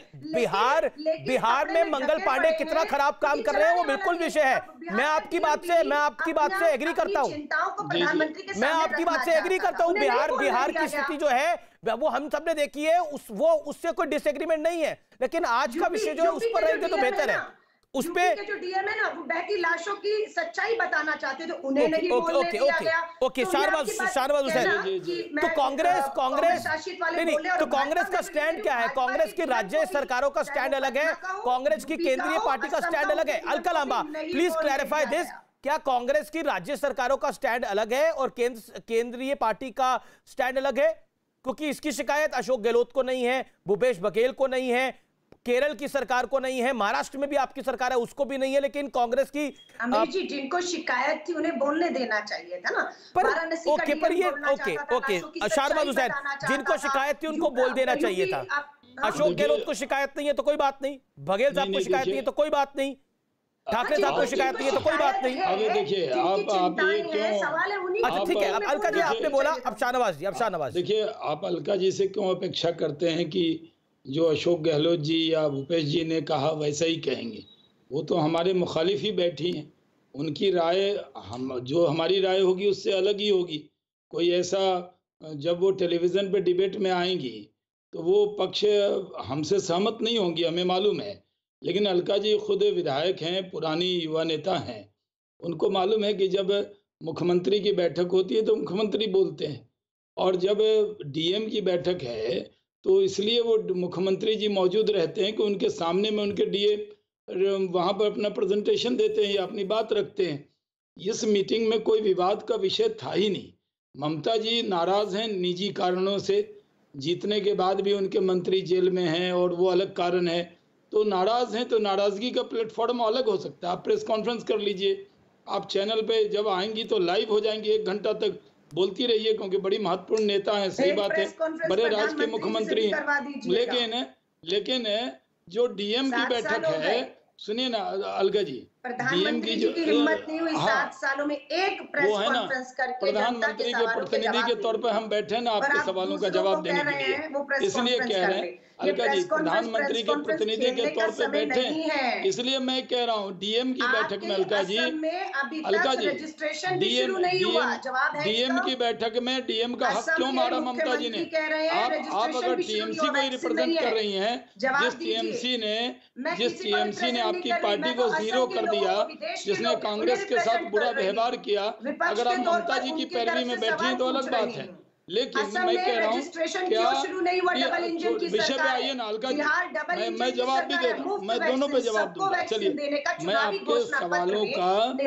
बिहार में मंगल पांडे कितना खराब काम कर रहे हैं वो बिल्कुल विषय है। मैं आपकी बात से एग्री करता हूं। मैं आपकी बात से एग्री करता हूं। बिहार की स्थिति जो है वो हम सबने देखी है, उससे कोई डिसएग्रीमेंट नहीं है, लेकिन आज का विषय जो है उस पर रहेंगे तो बेहतर है। उस पे जो डीएम है ना, वो बहती लाशों की सच्चाई बताना चाहते थे, उन्हें नहीं बोलने दिया गया। ओके, शाहनवाज हुसैन, तो कांग्रेस नहीं, तो कांग्रेस का स्टैंड क्या है? कांग्रेस की राज्य सरकारों का स्टैंड अलग है, कांग्रेस की केंद्रीय पार्टी का स्टैंड अलग है। Alka Lamba, please clarify this. क्या कांग्रेस की राज्य सरकारों का स्टैंड अलग है और केंद्रीय पार्टी का स्टैंड अलग है? क्योंकि इसकी शिकायत अशोक गहलोत को नहीं है, भूपेश बघेल को नहीं है, केरल की सरकार को नहीं है, महाराष्ट्र में भी आपकी सरकार है उसको भी नहीं है, लेकिन कांग्रेस की अमीर जी जिनको शिकायत थी उन्हें बोलने देना चाहिए था ना। ओके, पर ये ओके शाहनवाज हुसैन, जिनको शिकायत थी उनको बोल देना चाहिए था। अशोक गहलोत को शिकायत नहीं है तो कोई बात नहीं, बघेल साहब को शिकायत नहीं है तो कोई बात नहीं, ठाकरे साहब को शिकायत नहीं है तो कोई बात नहीं। अभी देखिए आप ये क्यों, अच्छा ठीक है, अब अलका जी आपने बोला, अब शाहनवाज देखिए, आप अलका जी से क्यों अपेक्षा करते हैं कि जो अशोक गहलोत जी या भूपेश जी ने कहा वैसा ही कहेंगे? वो तो हमारे मुखालिफ ही बैठी हैं, उनकी राय जो हमारी राय होगी उससे अलग ही होगी। कोई ऐसा, जब वो टेलीविज़न पे डिबेट में आएंगी तो वो पक्ष हमसे सहमत नहीं होंगी, हमें मालूम है। लेकिन अलका जी खुद विधायक हैं, पुरानी युवा नेता हैं, उनको मालूम है कि जब मुख्यमंत्री की बैठक होती है तो मुख्यमंत्री बोलते हैं, और जब डीएम की बैठक है तो इसलिए वो मुख्यमंत्री जी मौजूद रहते हैं कि उनके सामने में उनके डीएम वहाँ पर अपना प्रेजेंटेशन देते हैं या अपनी बात रखते हैं। इस मीटिंग में कोई विवाद का विषय था ही नहीं। ममता जी नाराज़ हैं निजी कारणों से, जीतने के बाद भी उनके मंत्री जेल में हैं और वो अलग कारण है, तो नाराज़ हैं, तो नाराज़गी का प्लेटफॉर्म अलग हो सकता है। आप प्रेस कॉन्फ्रेंस कर लीजिए, आप चैनल पे जब आएंगी तो लाइव हो जाएंगी, 1 घंटा तक बोलती रहिए, क्योंकि बड़ी महत्वपूर्ण नेता है, सही बात है, बड़े राज्य के मुख्यमंत्री हैं। लेकिन जो डीएम की बैठक है, सुनिए ना अलका जी, डीएम की जो हिम्मत नहीं हुई 7 सालों में एक प्रेस कॉन्फ्रेंस करके प्रधानमंत्री के प्रतिनिधि के तौर पर हम बैठे ना आपके सवालों का जवाब देने के लिए, इसलिए कह रहे हैं अलका जी, प्रधानमंत्री के प्रतिनिधि के तौर पे बैठे, इसलिए मैं कह रहा हूँ डीएम की बैठक में अलका जी डीएम की बैठक में डीएम का हक क्यों मारा ममता जी ने? आप अगर टीएमसी को ही रिप्रेजेंट कर रही हैं, जिस टीएमसी ने आपकी पार्टी को जीरो कर दिया, जिसने कांग्रेस के साथ बुरा व्यवहार किया, अगर आप ममता जी की पैरवी में बैठी हैं तो अलग बात है। लेकिन मैं कह रहा हूँ क्या विषय पे आइए ना अलका जी, मैं जवाब भी दे रहा हूँ, मैं दोनों पे जवाब दूंगा। चलिए मैं आपके सवालों का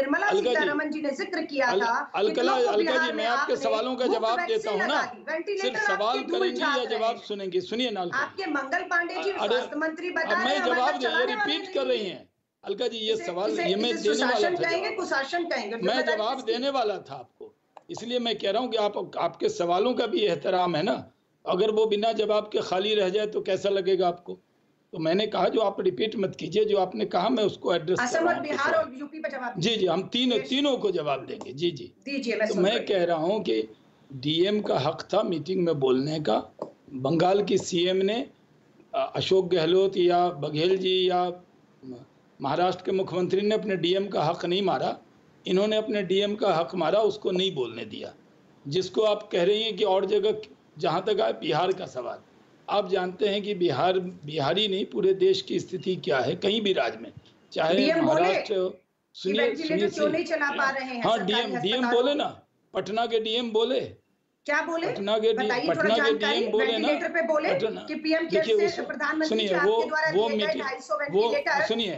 अलका जी मैं आपके सवालों का जवाब देता हूँ ना, सिर्फ सवाल करेंगे या जवाब सुनेंगे? सुनिए ना आपके मंगल पांडे जी स्वास्थ्य मंत्री बता मैं जवाब दे, ये रिपीट कर रही हैं अलका जी, ये सवाल ये मैं देने वाला था, मैं जवाब देने वाला था आपको, इसलिए मैं कह रहा हूँ कि आपके सवालों का भी एहतराम है ना। अगर वो बिना जवाब के खाली रह जाए तो कैसा लगेगा आपको? तो मैंने कहा जो आप रिपीट मत कीजिए, जो आपने कहा मैं उसको एड्रेस कर रहा हूं। बिहार और यूपी पे जवाब जी जी, हम तीनों को जवाब देंगे। जी जी दीजिए। तो मैं कह रहा हूँ कि डीएम का हक था मीटिंग में बोलने का। बंगाल की सीएम ने अशोक गहलोत या बघेल जी या महाराष्ट्र के मुख्यमंत्री ने अपने डीएम का हक नहीं मारा, इन्होंने अपने डीएम का हक मारा, उसको नहीं बोलने दिया। जिसको आप कह रही हैं कि और जगह, जहाँ तक आए बिहार का सवाल, आप जानते हैं कि बिहारी नहीं पूरे देश की स्थिति क्या है, कहीं भी राज्य में, चाहे महाराष्ट्र, सुनिए हाँ डीएम बोले ना, पटना के डीएम बोले, क्या बोले? पटना के डीएम बोले ना, वेंटिलेटर पे बोले कि पीएम केयर से प्रधानमंत्री जी आपके द्वारा दिए गए 250 वेंटिलेटर, सुनिए,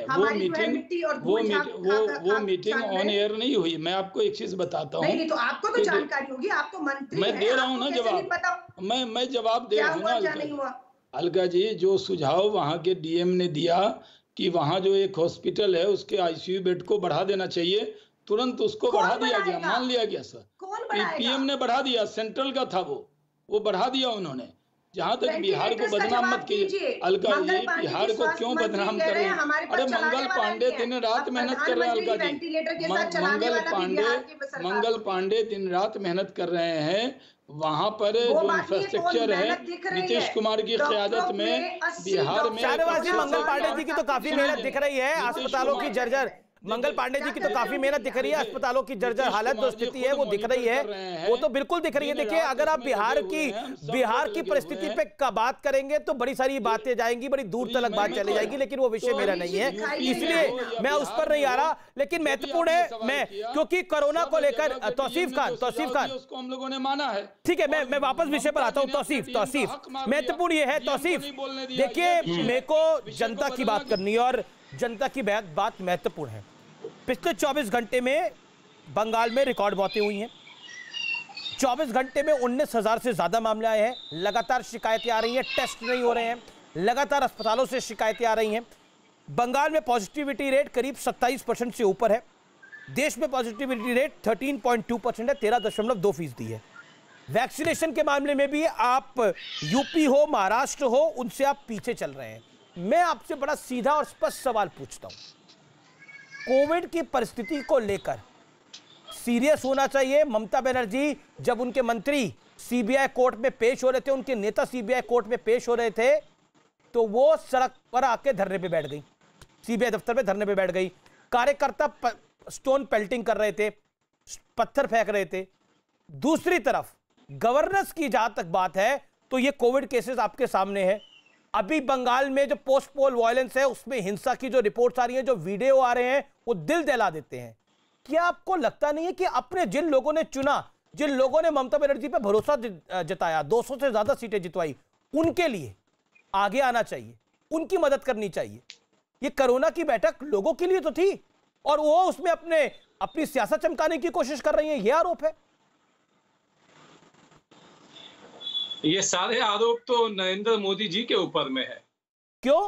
वो मीटिंग ऑन एयर नहीं हुई। मैं आपको एक चीज बताता हूँ। नहीं तो आपको तो जानकारी होगी, आपको मंत्री मैं दे रहा हूँ ना जवाब, मैं जवाब दे रहा हूँ ना अलका जी। जो सुझाव वहाँ के डीएम ने दिया कि वहाँ जो एक हॉस्पिटल है उसके आईसीयू बेड को बढ़ा देना चाहिए, तुरंत उसको बढ़ा दिया गया, मान लिया गया सर। पीएम ने बढ़ा दिया, सेंट्रल का था वो बढ़ा दिया उन्होंने। जहां तक बिहार को बदनाम मत कीजिए अलका जी, बिहार को क्यों बदनाम कर रहे हैं? अरे मंगल पांडे दिन रात मेहनत कर रहे हैं अलका जी, मंगल पांडे दिन रात मेहनत कर रहे हैं। वहां पर जो इंफ्रास्ट्रक्चर है नीतीश कुमार की क़यादत में बिहार में, मंगल पांडे जी की तो काफी मेहनत दिख रही है। अस्पतालों की जर्जर मंगल पांडे जी की तो काफी मेहनत दिख रही है, अस्पतालों की जर्जर हालत जो स्थिति है वो दिख रही है, वो तो बिल्कुल दिख रही है। देखिए अगर आप बिहार की परिस्थिति पे बात करेंगे तो बड़ी सारी बातें जाएंगी, बड़ी दूर तक बात चली जाएगी, लेकिन वो विषय मेरा नहीं है, इसलिए मैं उस पर नहीं आ रहा। लेकिन महत्वपूर्ण है मैं, क्योंकि कोरोना को लेकर तौसीफ खान उसको हम लोगों ने माना है। ठीक है, मैं वापस विषय पर आता हूँ। तौसीफ महत्वपूर्ण ये है। तौसीफ देखिए, मेरे को जनता की बात करनी है और जनता की बात महत्वपूर्ण है। पिछले 24 घंटे में बंगाल में रिकॉर्ड मौतें हुई हैं। 24 घंटे में 19,000 से ज्यादा मामले आए हैं। लगातार शिकायतें आ रही हैं, टेस्ट नहीं हो रहे हैं, लगातार अस्पतालों से शिकायतें आ रही हैं। बंगाल में पॉजिटिविटी रेट करीब 27% से ऊपर है। देश में पॉजिटिविटी रेट 13.2% है, 13.2% है। वैक्सीनेशन के मामले में भी आप यूपी हो, महाराष्ट्र हो, उनसे आप पीछे चल रहे हैं। मैं आपसे बड़ा सीधा और स्पष्ट सवाल पूछता हूं, कोविड की परिस्थिति को लेकर सीरियस होना चाहिए। ममता बनर्जी जब उनके मंत्री सीबीआई कोर्ट में पेश हो रहे थे, उनके नेता सीबीआई कोर्ट में पेश हो रहे थे, तो वो सड़क पर आके धरने पे बैठ गई, सीबीआई दफ्तर पे धरने पे बैठ गई। कार्यकर्ता स्टोन पेल्टिंग कर रहे थे, पत्थर फेंक रहे थे। दूसरी तरफ गवर्नेंस की जहां तक बात है तो ये कोविड केसेस आपके सामने है। अभी बंगाल में जो पोस्ट पोल वायलेंस है उसमें हिंसा की जो रिपोर्ट्स आ रही हैं, जो वीडियो आ रहे हैं, वो दिल दहला देते हैं। क्या आपको लगता नहीं है कि अपने जिन लोगों ने चुना, जिन लोगों ने ममता बनर्जी पे भरोसा जताया, 200 से ज्यादा सीटें जितवाई, उनके लिए आगे आना चाहिए, उनकी मदद करनी चाहिए। ये कोरोना की बैठक लोगों के लिए तो थी और वो उसमें अपनी सियासत चमकाने की कोशिश कर रही है, ये आरोप है। ये सारे आरोप तो नरेंद्र मोदी जी के ऊपर में है। क्यों?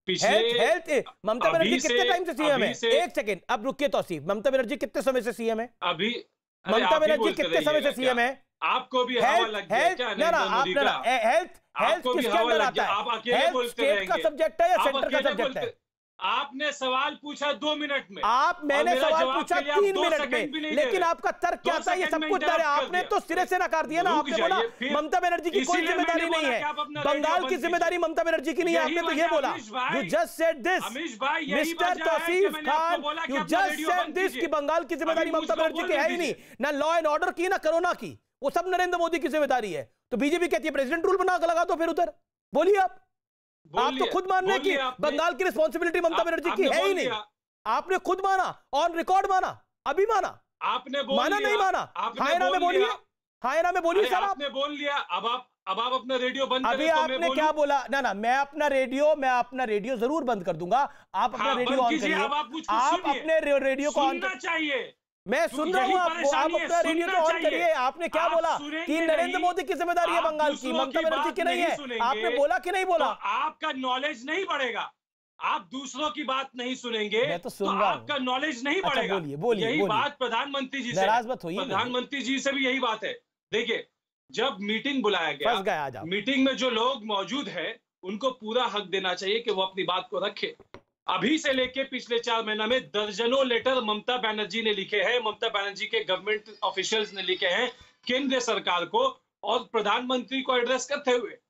पिछले ममता बनर्जी कितने टाइम से सीएम है? एक सेकंड, अब रुकिए तौसीफ, ममता बनर्जी कितने समय से सीएम है? अभी ममता बनर्जी कितने समय से सीएम है? आपको भी हवा लग गया क्या नरेंद्र मोदी का? हेल्थ किसके अंदर आता है? आप अकेले बोलते रहेंगे। का सब्जेक्ट है या सेंटर का सब्जेक्ट है? आपने सवाल पूछा 2 मिनट में, मैंने सवाल पूछा 3 मिनट में, लेकिन आपका तर्क क्या था? ये सब कुछ आपने तो सिरे से नकार दिया ना। आपने बोला ममता बनर्जी की कोई जिम्मेदारी नहीं है, बंगाल की जिम्मेदारी ममता बनर्जी की नहीं है। आपने तो ये बोला, you just said this mister Tausif Khan, you just said this कि बंगाल की जिम्मेदारी ममता बनर्जी की है ही नहीं, ना लॉ एंड ऑर्डर की, ना कोरोना की, वो सब नरेंद्र मोदी की जिम्मेदारी है। तो बीजेपी कहती है प्रेसिडेंट रूल बना के लगा दो फिर उधर। बोलिए आप तो खुद मान रहे कि बंगाल की रिस्पॉन्सिबिलिटी ममता बनर्जी की है ही नहीं। आपने खुद माना, ऑन रिकॉर्ड माना, अभी माना, आपने माना नहीं माना? हायरा में बोलिए, हायरा में बोलिए सर। आपने बोल लिया, अब आप अपना रेडियो बंद अभी आपने क्या बोला? ना मैं अपना रेडियो जरूर बंद कर दूंगा। आप अपना रेडियो ऑन करिए, आप अपने रेडियो को ऑन चाहिए। मैं सुन रहा हूँ आपको, आप अपना रेडियो तो ऑन करिए। आपने क्या बोला कि नरेंद्र मोदी की जिम्मेदारी है बंगाल की, ममता बनर्जी की नहीं है? आपने बोला कि नहीं बोला? आपका नॉलेज नहीं बढ़ेगा, आप दूसरों की बात नहीं सुनेंगे। मैं तो सुन रहा हूं, आपका नॉलेज नहीं बढ़ेगा। बोलिए यही बात प्रधानमंत्री जी से, प्रधानमंत्री जी से भी यही बात है। देखिए, जब मीटिंग बुलाया गया, मीटिंग में जो लोग मौजूद है उनको पूरा हक देना चाहिए कि वो अपनी बात को रखे। अभी से लेके पिछले 4 महीना में दर्जनों लेटर ममता बनर्जी ने लिखे हैं, ममता बनर्जी के गवर्नमेंट ऑफिशियल्स ने लिखे हैं केंद्र सरकार को और प्रधानमंत्री को एड्रेस करते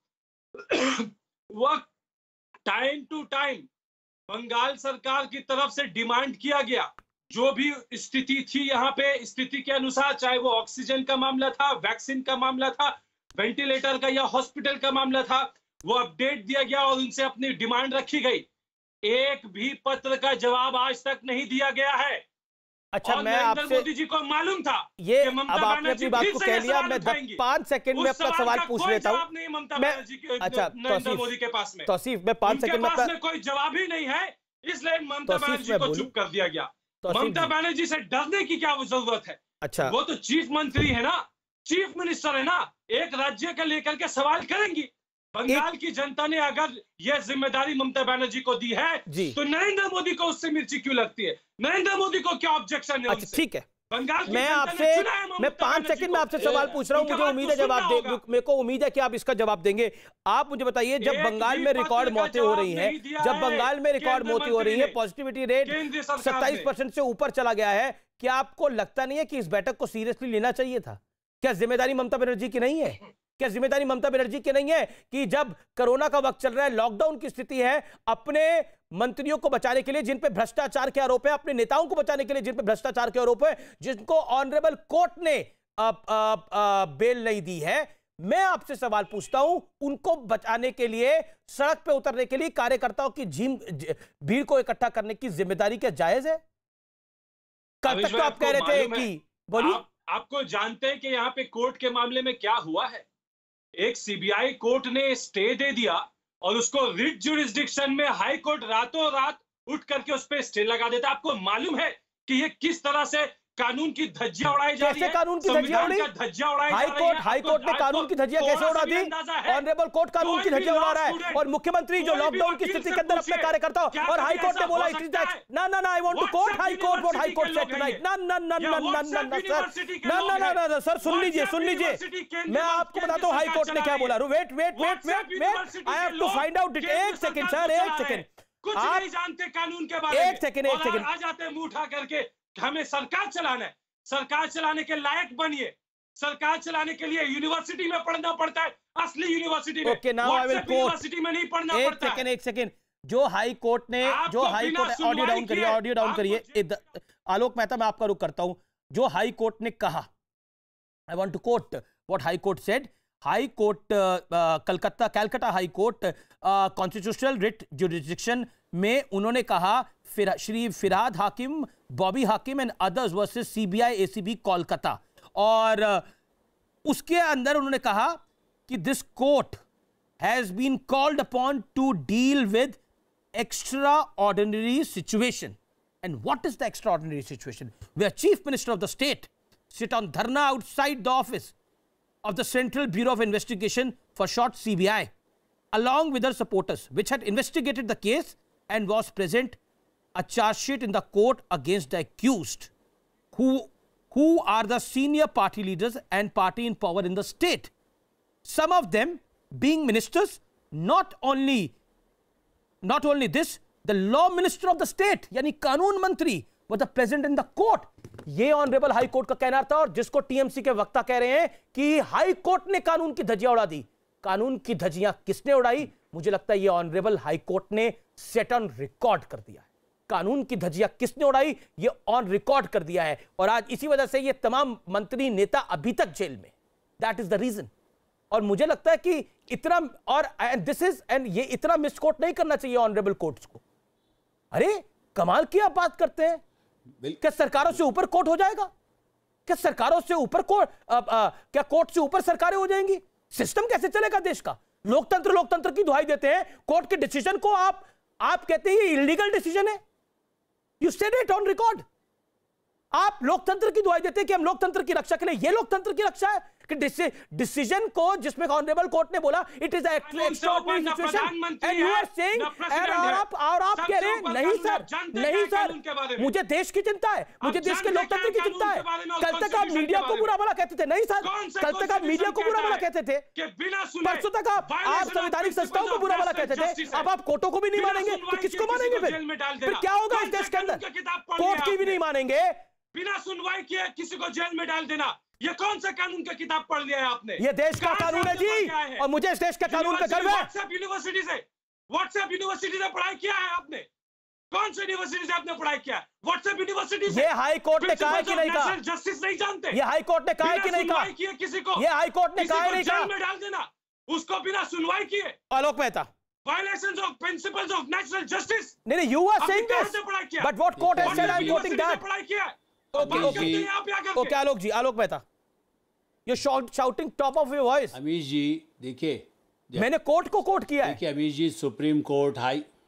हुए। वह टाइम टू टाइम बंगाल सरकार की तरफ से डिमांड किया गया, जो भी स्थिति थी यहाँ पे, स्थिति के अनुसार, चाहे वो ऑक्सीजन का मामला था, वैक्सीन का मामला था, वेंटिलेटर का या हॉस्पिटल का मामला था, वो अपडेट दिया गया और उनसे अपनी डिमांड रखी गई। एक भी पत्र का जवाब आज तक नहीं दिया गया है। अच्छा, और मैं नरेंद्र आपसे मोदी जी को मालूम था ये कि ममता अब आपने बनर्जी अपनी बात फिर को से कह ये लिया, सवाल मैं उठाएंगी। 5 सेकंड में उस अपना सवाल का पूछ कोई लेता हूं। जवाब नहीं ममता मैं बनर्जी के, अच्छा नरेंद्र मोदी के पास में। तौसीफ, मैं 5 उनके सेकंड में पास में कोई जवाब ही नहीं है, इसलिए ममता तौसीफ बनर्जी मैं को बोलूं? चुप कर दिया गया। तौसीफ ममता जी। बनर्जी से डरने की क्या जरूरत है? अच्छा, वो तो चीफ मंत्री है ना, चीफ मिनिस्टर है ना, एक राज्य का लेकर के सवाल करेंगी। बंगाल की जनता ने अगर यह जिम्मेदारी ममता बनर्जी को दी है जी। तो नरेंद्र मोदी को उससे मिर्ची क्यों लगती है? नरेंद्र मोदी को क्या ऑब्जेक्शन है अच्छा उनसे? ठीक है, बंगाल की मैं जनता आपसे ने चुना है मैं ममता 5 बनर्जी सेकंड को। में आपसे सवाल पूछ रहा हूं, उनका मुझे बात उम्मीद तो है जवाब सुनना दे, होगा। मेरे को उम्मीद है कि आप इसका जवाब देंगे। आप मुझे बताइए, जब एक बंगाल भी में पत्र रिकॉर्ड का मौतें हो जवाब रही हैं, नहीं दिया जब है बंगाल में रिकॉर्ड केंद्र मौतें हो रही है, मंत्री ने, पॉजिटिविटी रेट केंद्रीय सरकार 27% से ऊपर चला गया है, क्या आपको लगता नहीं है कि इस बैठक को सीरियसली लेना चाहिए था? क्या जिम्मेदारी ममता बनर्जी की नहीं है? क्या जिम्मेदारी ममता बनर्जी की नहीं है कि जब कोरोना का वक्त चल रहा है, लॉकडाउन की स्थिति है, अपने मंत्रियों को बचाने के लिए जिन पे भ्रष्टाचार के आरोप है, अपने नेताओं को बचाने के लिए जिन पे भ्रष्टाचार के आरोप है, जिनको ऑनरेबल कोर्ट ने बेल नहीं दी है, मैं आपसे सवाल पूछता हूं, उनको बचाने के लिए, सड़क पे उतरने के लिए कार्यकर्ताओं की भीड़ को इकट्ठा करने की जिम्मेदारी क्या जायज है? कल तक तो आप कह रहे थे कि बोलिए। आपको जानते हैं कि यहाँ पे कोर्ट के मामले में क्या हुआ है? एक सीबीआई कोर्ट ने स्टे दे दिया और उसको रिट ज्यूरिसडिक्शन में हाई कोर्ट रातों रात उठ करके उस पर स्टे लगा देता। आपको मालूम है कि ये किस तरह से कानून की धज्जियां उड़ाई जा रही है? कानून की धज्जियां उड़ी? धज्जियां उड़ाई जा रही है। हाई कोर्ट ने कानून की धज्जियां कैसे उड़ा दी? ऑनरेबल कोर्ट कानून की धज्जियां उड़ा रहा है, और मुख्यमंत्री जो लॉकडाउन की स्थिति के अंदर अपने कार्यकर्ताओं, और हाई कोर्ट ने बोला इट इज ना ना ना, I want to quote high court, what high court said tonight. ना ना ना ना ना ना सर, सर सुन लीजिए, मैं आपको बताता हूं हाई कोर्ट ने क्या बोला। Wait wait wait wait wait, I have to find out it. एक सेकंड सर, एक सेकंड, कुछ नहीं जानते कानून के बारे में। एक सेकंड आ जाते हैं मुंह उठा करके, हमें सरकार चलाना है, सरकार चलाने के लायक बनिए। सरकार चलाने के लिए यूनिवर्सिटी में पढ़ना पड़ता है, असली यूनिवर्सिटी में। Okay, now I will quote. University में नहीं पढ़ना पड़ता है। एक सेकंड, जो हाई कोर्ट ने, जो हाई कोर्ट, ऑडियो डाउन करिए आलोक मेहता, मैं आपका रुख करता हूं। जो हाई कोर्ट ने कहा, I want to quote what high court said. High court, Calcutta high court constitutional writ jurisdiction में उन्होंने कहा, Shri Firhad Hakim, Bobby Hakim and others versus CBI ACB Kolkata, और उसके अंदर उन्होंने कहा कि this court has been called upon to deal with extraordinary situation. And what is the extraordinary situation? Where Chief Minister of the state sit on dharna outside the office of the Central Bureau of Investigation, for short CBI, along with their supporters, which had investigated the case and was present a charge sheet in the court against the accused, who are the senior party leaders and party in power in the state. Some of them being ministers, not only this, the law minister of the state, यानी कानून मंत्री, was the present in the court. ये ऑनरेबल हाई कोर्ट का कहना था, और जिसको टीएमसी के वक्ता कह रहे हैं कि हाई कोर्ट ने कानून की धज्जियां उड़ा दी। कानून की धज्जियां किसने उड़ाई? मुझे लगता है ये ऑनरेबल हाई कोर्ट ने सेट ऑन रिकॉर्ड कर दिया है। कानून की धज्जियां किसने उड़ाई, ये ऑन रिकॉर्ड कर दिया है, और आज इसी वजह से ये तमाम मंत्री नेता अभी तक जेल में। That is the reason. और मुझे लगता है कि इतना, और ये इतना मिसकोट नहीं करना चाहिए ऑनरेबल कोर्ट्स को। अरे कमाल की आप बात करते हैं, क्या सरकारों से ऊपर कोर्ट हो जाएगा? क्या सरकारों से ऊपर कोर्ट, क्या कोर्ट से ऊपर सरकारें हो जाएंगी? सिस्टम कैसे चलेगा देश का? लोकतंत्र की दुहाई देते हैं, कोर्ट के डिसीजन को आप कहते हैं ये इलीगल डिसीजन है। You said it on record. आप लोकतंत्र की दुहाई देते हैं कि हम लोकतंत्र की रक्षा के लिए, ये लोकतंत्र की रक्षा है कि डिसीजन को, जिसमें ऑनरेबल कोर्ट ने बोला it is extraordinary situation, and you are saying, और आप कह रहे हैं नहीं सर, मुझे देश की चिंता है, मुझे देश के लोकतंत्र की चिंता है। कल तक आप मीडिया को बुरा भला कहते थे, नहीं सर, कल तक आप मीडिया को बुरा भला कहते थे, परसों तक आप संवैधानिक संस्थाओं को बुरा भला कहते थे, अब आप कोर्टों को भी नहीं मानेंगे तो किसको मानेंगे? फिर क्या होगा इस देश के अंदर? कोर्ट की भी नहीं मानेंगे, बिना सुनवाई किए किसी को जेल में डाल देना, ये कौन सा कानून का किताब पढ़ लिया है आपने? ये देश का कानून है जी, और मुझे इस देश के कानून पे गर्व है। व्हाट्सएप यूनिवर्सिटी से पढ़ाई किया है आपने? कौन सी यूनिवर्सिटी से आपने पढ़ाई किया है? व्हाट्सएप यूनिवर्सिटी से? ये हाई कोर्ट ने कहा है कि नहीं कहा? जस्टिस नहीं जानते? ये हाई कोर्ट ने कहा है कि नहीं कहा? किसी को ये हाई कोर्ट ने कहा है नहीं कहा? जेल में डाल देना, उसको बिना सुनवाई किए। Alok Mehta, Violations of principles of natural justice. नहीं, you are saying this, but what court has said, I'm quoting that. Okay Alok Mehta, you shouting top of your voice. Amish ji देखिए, मैंने कोर्ट को कोट किया है। देखिए अमीश जी, सुप्रीम कोर्ट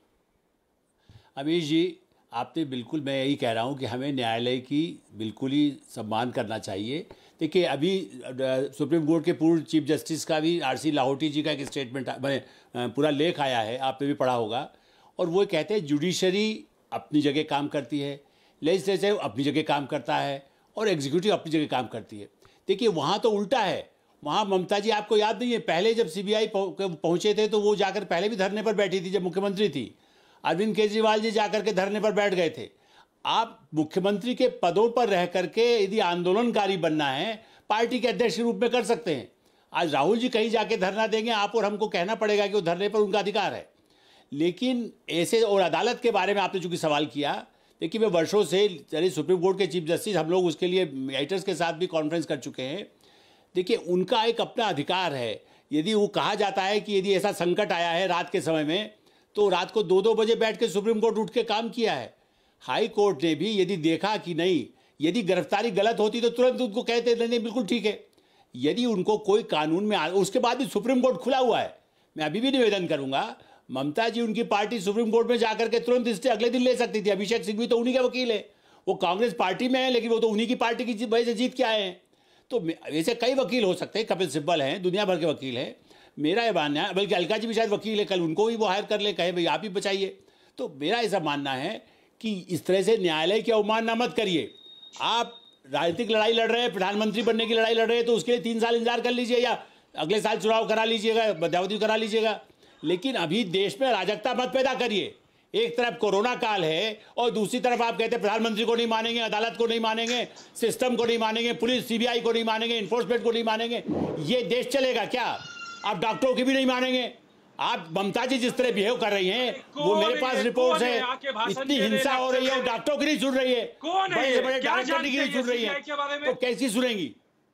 अमीश जी आपने बिल्कुल, मैं यही कह रहा हूं कि हमें न्यायालय की बिल्कुल ही सम्मान करना चाहिए। देखिए अभी सुप्रीम कोर्ट के पूर्व चीफ जस्टिस का भी आरसी लाहौटी जी का एक स्टेटमेंट पूरा लेख आया है, आपने भी पढ़ा होगा, और वो कहते हैं जुडिशरी अपनी जगह काम करती है, लेजिस्लेचर अपनी जगह काम करता है और एग्जीक्यूटिव अपनी जगह काम करती है। देखिए वहाँ तो उल्टा है। वहाँ ममता जी, आपको याद नहीं है, पहले जब सीबीआई पहुँचे थे तो वो जाकर पहले भी धरने पर बैठी थी जब मुख्यमंत्री थी। अरविंद केजरीवाल जी जाकर के धरने पर बैठ गए थे। आप मुख्यमंत्री के पदों पर रह करके यदि आंदोलनकारी बनना है, पार्टी के अध्यक्ष के रूप में कर सकते हैं। आज राहुल जी कहीं जाके धरना देंगे, आप और हमको कहना पड़ेगा कि वो धरने पर उनका अधिकार है। लेकिन ऐसे, और अदालत के बारे में आपने चूंकि सवाल किया, देखिए मैं वर्षों से, चलिए सुप्रीम कोर्ट के चीफ जस्टिस, हम लोग उसके लिए राइटर्स के साथ भी कॉन्फ्रेंस कर चुके हैं। देखिए उनका एक अपना अधिकार है। यदि वो कहा जाता है कि यदि ऐसा संकट आया है रात के समय में, तो रात को 2-2 बजे बैठ के सुप्रीम कोर्ट उठ के काम किया है। हाई कोर्ट ने भी यदि देखा कि नहीं, यदि गिरफ्तारी गलत होती तो तुरंत उनको कहते नहीं बिल्कुल ठीक है। यदि उनको कोई कानून में उसके बाद भी सुप्रीम कोर्ट खुला हुआ है। मैं अभी भी निवेदन करूंगा, ममता जी, उनकी पार्टी सुप्रीम कोर्ट में जाकर के तुरंत स्टे अगले दिन ले सकती थी। अभिषेक सिंघवी तो उन्हीं के वकील है, वो कांग्रेस पार्टी में है, लेकिन वो तो उन्हीं की पार्टी की वजह से जीत के आए हैं। तो ऐसे कई वकील हो सकते हैं, कपिल सिब्बल हैं, दुनिया भर के वकील हैं। मेरा ये मानना है, बल्कि अलका जी भी शायद वकील है, कल उनको भी वो हायर कर ले, कहे भाई आप ही बचाइए। तो मेरा ऐसा मानना है कि इस तरह से न्यायालय की अवमानना मत करिए। आप राजनीतिक लड़ाई लड़ रहे हैं, प्रधानमंत्री बनने की लड़ाई लड़ रहे हैं, तो उसके लिए 3 साल इंतजार कर लीजिए, या अगले साल चुनाव करा लीजिएगा, मध्यावधि करा लीजिएगा। लेकिन अभी देश में अराजकता मत पैदा करिए। एक तरफ कोरोना काल है और दूसरी तरफ आप कहते हैं प्रधानमंत्री को नहीं मानेंगे, अदालत को नहीं मानेंगे, सिस्टम को नहीं मानेंगे, पुलिस सीबीआई को नहीं मानेंगे, इन्फोर्समेंट को नहीं मानेंगे। ये देश चलेगा क्या? आप डॉक्टरों की भी नहीं मानेंगे। आप ममता जी जिस तरह बिहेव कर रही हैं, वो मेरे पास रिपोर्ट है, इतनी हिंसा हो रही है, डॉक्टरों की नहीं सुन रही है, बड़े से बड़े डायरेक्टर की नहीं सुन रही है, तो कैसी सुनेंगी?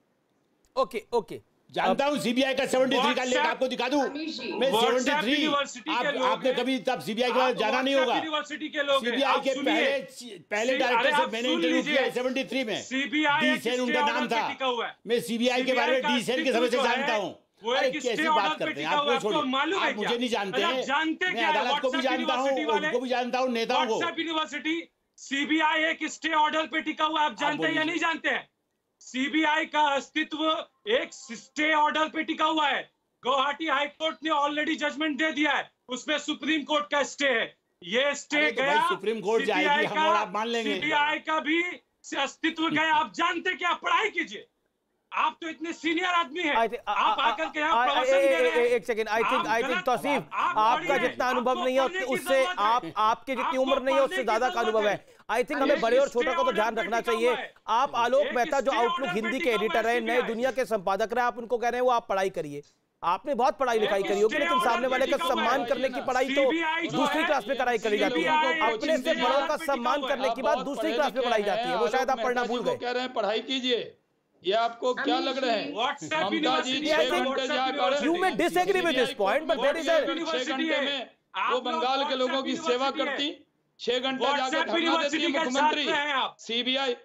ओके जानता हूं सीबीआई का 73 का लेख आपको दिखा दूं मैं। 73 आपने कभी तब सीबीआई के बाद जाना नहीं होगा। सीबीआई के पहले डायरेक्टर से मैंने इंटरव्यू किया 73 में, डी सेन उनका नाम था। मैं सीबीआई के बारे में डी सेन के समय से जानता हूँ। अरे कैसी बात करते हैं आप? छोड़िए, आप मुझे नहीं जानते हैं, मैं अदालत को भी जानता हूँ, उनको भी जानता हूँ, नेताओं को। यूनिवर्सिटी सीबीआई एक स्टे ऑर्डर पे टिका हुआ, आप जानते हैं या नहीं जानते हैं? सीबीआई का अस्तित्व एक स्टे ऑर्डर पे टिका हुआ है। गुवाहाटी हाई कोर्ट ने ऑलरेडी जजमेंट दे दिया है, उसमें सुप्रीम कोर्ट का स्टे है। ये स्टे तो गया, सुप्रीम कोर्ट जाएगी, हम और आप मान लेंगे। सीबीआई का भी अस्तित्व गया। आप जानते क्या? पढ़ाई कीजिए, आप तो इतने सीनियर आदमी हैं, आप आकर के यहाँ प्रवचन दे रहे हैं। एक सेकंड, आई थिंक तौसीफ, आपका जितना अनुभव नहीं है उससे, आपकी जितनी उम्र नहीं है उससे ज्यादा का अनुभव है। आई थिंक हमें बड़े और छोटे को तो ध्यान रखना चाहिए। आप आलोक मेहता जो आउटलुक हिंदी के एडिटर है, नए दुनिया के संपादक रहे, आप उनको कह रहे हैं वो आप पढ़ाई करिए। आपने बहुत पढ़ाई लिखाई करी होगी, लेकिन सामने वाले का सम्मान करने की पढ़ाई तो दूसरी क्लास में कराई करी जाती है। अपने से बड़ों का सम्मान करने की बात दूसरी क्लास में पढ़ाई जाती है। वो शायद आप पढ़ना भूल गए। कह रहे हैं पढ़ाई कीजिए, ये आपको क्या लग रहा है? ममता जी 6 घंटे जाकर, you may disagree with this point, but there is a 6 घंटे में वो बंगाल के लोगों की सेवा करती, 6 घंटे जाकर धरना देती है मुख्यमंत्री। सीबीआई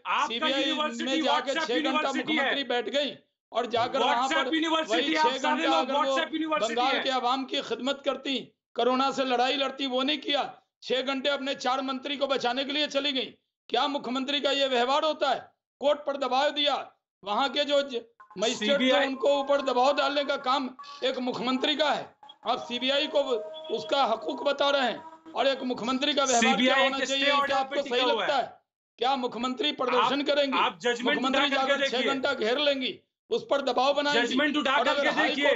में जाकर 6 घंटा मुख्यमंत्री बैठ गई और जाकर वहां पर वही 6 घंटा अगर वो बंगाल के आवाम की खिदमत करती, कोरोना से लड़ाई लड़ती, वो नहीं किया। 6 घंटे अपने 4 मंत्री को बचाने के लिए चली गई। क्या मुख्यमंत्री का ये व्यवहार होता है? कोर्ट पर दबाव दिया, वहां के जो मजिस्ट्रेट थे उनको ऊपर दबाव डालने का काम एक मुख्यमंत्री का है। आप सीबीआई को उसका हकूक बता रहे हैं, और एक मुख्यमंत्री का व्यवहार क्या होना चाहिए, क्या आपको सही लगता है? क्या मुख्यमंत्री प्रदर्शन करेंगी? मुख्यमंत्री जाकर 6 घंटा घेर लेंगी, उस पर दबाव बनाएंगी, और अगर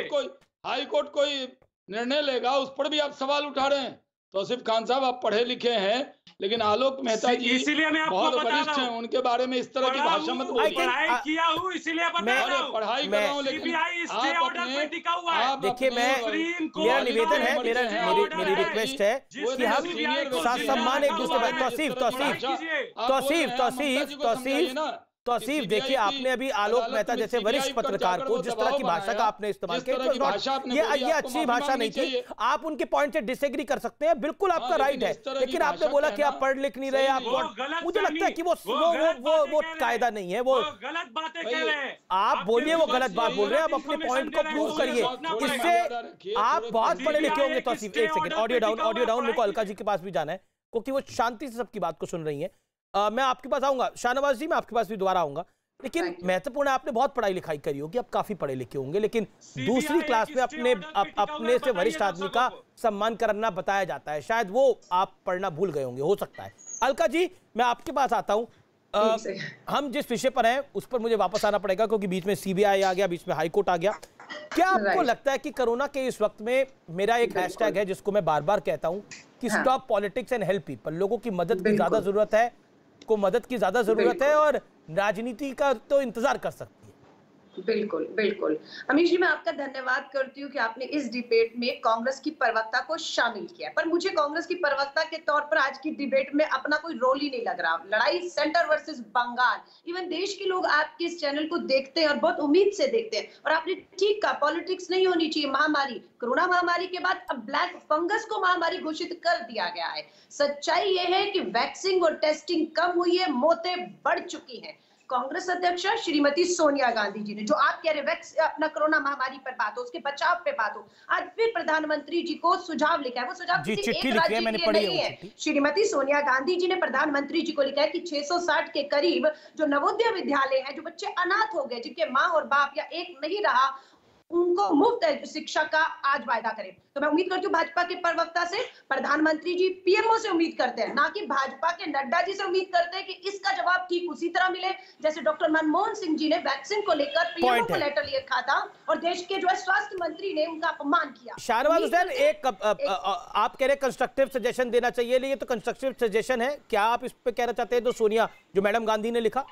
हाई कोर्ट कोई निर्णय लेगा उस पर भी आप सवाल उठा रहे हैं। तौसीफ खान साहब, आप पढ़े लिखे हैं, लेकिन आलोक मेहता जी इसीलिए मैं आपको बहुत वरिष्ठ हैं, उनके बारे में इस तरह की भाषा मत बोलिए। पढ़ाई किया हूँ इसीलिए बता रहा हूँ। पढ़ाई कर रहा हूँ, लेकिन देखिए, मेरा निवेदन है, मेरी रिक्वेस्ट है कि हम साथ सम्मान एक दूसरे पर। तौसीफ तौसीफ देखिए, आपने अभी आलोक मेहता जैसे वरिष्ठ पत्रकार को जिस तरह की भाषा का आपने इस्तेमाल किया, ये अच्छी भाषा नहीं थी। आप उनके पॉइंट से डिसएग्री कर सकते हैं, बिल्कुल आपका राइट है, लेकिन आपने बोला कि आप पढ़ लिख नहीं रहे, आप, मुझे लगता है कि वो कायदा नहीं है, वो गलत बातें कह रहे हैं। आप बोलिए वो गलत बात बोल रहे हैं, आप अपने पॉइंट को प्रूव करिए, इससे आप बहुत पढ़े लिखे होंगे। तौसीफ एक सेकंड, ऑडियो डाउन, मेरे को अलका जी के पास भी जाना है क्योंकि वो शांति से सबकी बात को सुन रही है। मैं आपके पास आऊंगा, शाहनवाज जी मैं आपके पास भी दोबारा आऊंगा, लेकिन महत्वपूर्ण है, आपने बहुत पढ़ाई लिखाई करी होगी, आप काफी पढ़े लिखे होंगे, लेकिन दूसरी क्लास में अपने से वरिष्ठ आदमी का सम्मान करना बताया जाता है, शायद वो आप पढ़ना भूल गए होंगे, हो सकता है। अलका जी मैं आपके पास आता हूं, हम जिस विषय पर हैं उस पर मुझे वापस आना पड़ेगा क्योंकि बीच में सीबीआई आ गया, बीच में हाईकोर्ट आ गया। क्या आपको लगता है कि कोरोना के इस वक्त में, मेरा एक हैशटैग है जिसको मैं बार बार कहता हूं कि stop politics and help people, लोगों की मदद की ज्यादा जरूरत है, को मदद की ज्यादा जरूरत है और राजनीति का तो इंतजार कर सकती है। बिल्कुल बिल्कुल अमीश जी, मैं आपका धन्यवाद करती हूँ कि आपने इस डिबेट में कांग्रेस की प्रवक्ता को शामिल किया, पर मुझे कांग्रेस की प्रवक्ता के तौर पर आज की डिबेट में अपना कोई रोल ही नहीं लग रहा। लड़ाई सेंटर वर्सेस बंगाल, इवन देश के लोग आपके इस चैनल को देखते हैं और बहुत उम्मीद से देखते हैं, और आपने ठीक कहा पॉलिटिक्स नहीं होनी चाहिए। महामारी, कोरोना महामारी के बाद अब ब्लैक फंगस को महामारी घोषित कर दिया गया है। सच्चाई यह है कि वैक्सीन और टेस्टिंग कम हुई है, मौतें बढ़ चुकी हैं। कांग्रेस अध्यक्ष श्रीमती सोनिया गांधी जी ने, जो आप कह रहे अपना कोरोना महामारी पर बात हो, उसके बचाव पे बात हो, आज फिर प्रधानमंत्री जी को सुझाव लिखा है। वो सुझाव किसी एक राज्य के लिए नहीं है। श्रीमती सोनिया गांधी जी ने प्रधानमंत्री जी को लिखा है कि 660 के करीब जो नवोदय विद्यालय हैं, जो बच्चे अनाथ हो गए, जिनके माँ और बाप या एक नहीं रहा, उनको मुफ्त शिक्षा का आज वायदा करें। तो मैं उम्मीद करती हूँ भाजपा के प्रवक्ता से, प्रधानमंत्री जी पीएमओ से उम्मीद करते हैं, ना कि भाजपा के नड्डा जी से उम्मीद करते हैं कि इसका जवाब ठीक उसी तरह मिले जैसे डॉक्टर मनमोहन सिंह जी ने वैक्सीन को लेकर पीएमओ को लेटर लिखा था और देश के जो है स्वास्थ्य मंत्री ने उनका अपमान किया। शाहनवाज हुसैन, एक आप कह रहे कंस्ट्रक्टिव सजेशन देना चाहिए, ये तो कंस्ट्रक्टिव सजेशन है, क्या आप इस पे कहना चाहते हैं जो सोनिया, जो मैडम गांधी ने लिखा?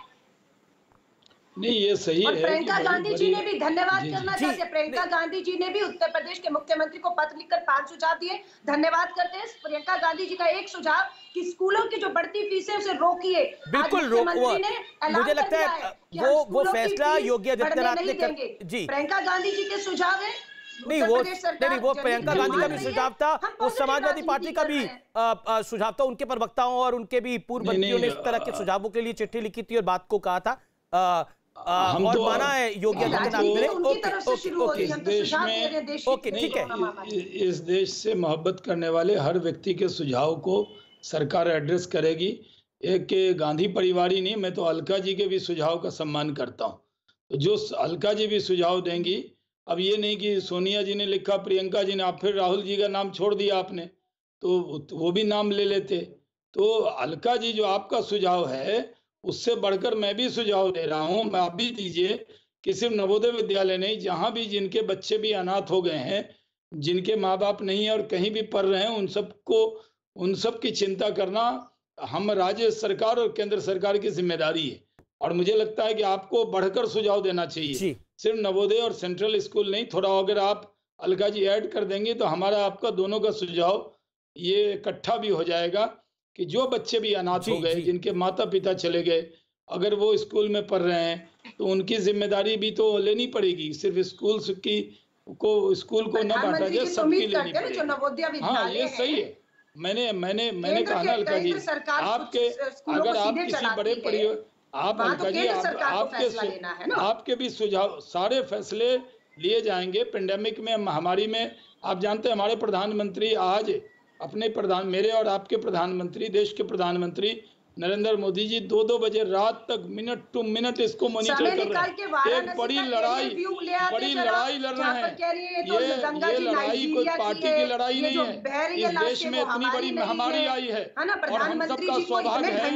नहीं, ये सही है। प्रियंका गांधी जी ने भी धन्यवाद करना चाहते हैं। प्रियंका गांधी जी ने भी उत्तर प्रदेश के मुख्यमंत्री को पत्र लिखकर 5 सुझाव दिए, धन्यवाद करते हैं। प्रियंका गांधी जी का एक सुझाव कि स्कूलों की जो बढ़ती फीसें उसे रोकिए। बिल्कुल मुझे लगता है वो फैसला योगी आदित्यनाथ ने कर, जी प्रियंका गांधी जी के सुझाव है। नहीं वो प्रियंका गांधी का भी सुझाव था, वो समाजवादी पार्टी का भी सुझाव था, उनके प्रवक्ताओं और उनके भी पूर्व मंत्रियों ने इस तरह के सुझावों के लिए चिट्ठी लिखी थी और बात को कहा था, और माना है योगी आदित्यनाथ ने। ओके ठीक है, इस देश से मोहब्बत करने वाले हर व्यक्ति के सुझाव को सरकार एड्रेस करेगी। एक के गांधी परिवार ही नहीं, मैं तो अलका जी के भी सुझाव का सम्मान करता हूँ, तो जो अलका जी भी सुझाव देंगी, अब ये नहीं कि सोनिया जी ने लिखा, प्रियंका जी ने, आप फिर राहुल जी का नाम छोड़ दिया आपने, तो वो भी नाम ले लेते। तो अलका जी, जो आपका सुझाव है उससे बढ़कर मैं भी सुझाव दे रहा हूं, मैं आप भी दीजिए कि सिर्फ नवोदय विद्यालय नहीं, जहां भी जिनके बच्चे भी अनाथ हो गए हैं, जिनके माँ बाप नहीं है और कहीं भी पढ़ रहे हैं, उन सब की चिंता करना हम राज्य सरकार और केंद्र सरकार की जिम्मेदारी है। और मुझे लगता है कि आपको बढ़कर सुझाव देना चाहिए, सिर्फ नवोदय और सेंट्रल स्कूल नहीं, थोड़ा अगर आप अलका जी ऐड कर देंगे तो हमारा आपका दोनों का सुझाव ये इकट्ठा भी हो जाएगा कि जो बच्चे भी अनाथ हो गए, जिनके माता पिता चले गए, अगर वो स्कूल में पढ़ रहे हैं तो उनकी जिम्मेदारी भी तो लेनी पड़ेगी, सिर्फ स्कूल को न बांटा जाए, सबकी लेनी पड़ेगी। हाँ, ये सही है। मैंने कहा ना अलका जी, आपके अगर आप किसी बड़े परिवार, आप अलका जी आपके भी सुझाव, सारे फैसले लिए जाएंगे। पेंडेमिक में, महामारी में, आप जानते हैं हमारे प्रधानमंत्री आज अपने मेरे और आपके प्रधानमंत्री, देश के प्रधानमंत्री नरेंद्र मोदी जी 2-2 बजे रात तक मिनट टू मिनट इसको मॉनिटर कर रहे हैं। एक बड़ी लड़ाई लड़ रहे हैं। ये लड़ाई कोई पार्टी की लड़ाई नहीं है। इस देश में इतनी बड़ी महामारी आई है और हम सबका सौभाग्य है,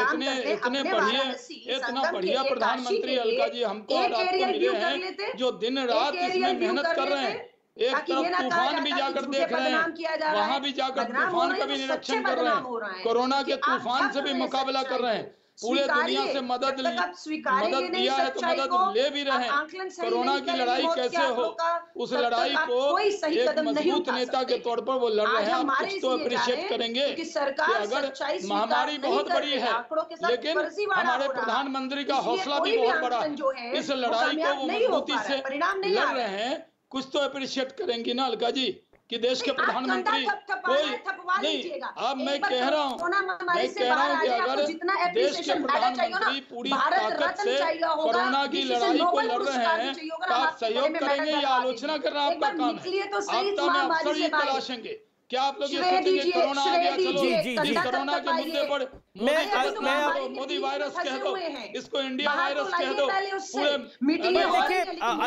इतना बढ़िया प्रधानमंत्री अलका जी हमको और आपको मिले हैं, जो दिन रात इसमें मेहनत कर रहे हैं। एक तरफ तूफान भी जाकर देख रहे हैं, वहां भी जाकर तूफान का भी निरीक्षण कर रहे हैं, कोरोना के तूफान से भी मुकाबला कर रहे हैं। पूरे दुनिया से मदद दिया है तो मदद ले भी रहे हैं। कोरोना की लड़ाई कैसे हो, उस लड़ाई को एक मजबूत नेता के तौर पर वो लड़ रहे हैं। आप कुछ तो अप्रिशिएट करेंगे कि अगर महामारी बहुत बड़ी है लेकिन हमारे प्रधानमंत्री का हौसला भी बहुत बड़ा है, इस लड़ाई को वो मजबूती से लड़ रहे हैं। कुछ तो अप्रिशिएट करेंगी ना अलका जी कि देश के प्रधानमंत्री कोई नहीं। अब मैं कह रहा हूँ कि अगर देश के प्रधानमंत्री पूरी ताकत से कोरोना की लड़ाई को लड़ रहे हैं तो आप सहयोग करेंगे या आलोचना करना आपका काम है? आपदा में अवसर ही तलाशेंगे। क्या आप लोग ये सोचेंगे कोरोना आ गया चलो इस कोरोना के मुद्दे पर मोदी वायरस कह दो, इसको इंडिया वायरस कह दो, पूरे देखिए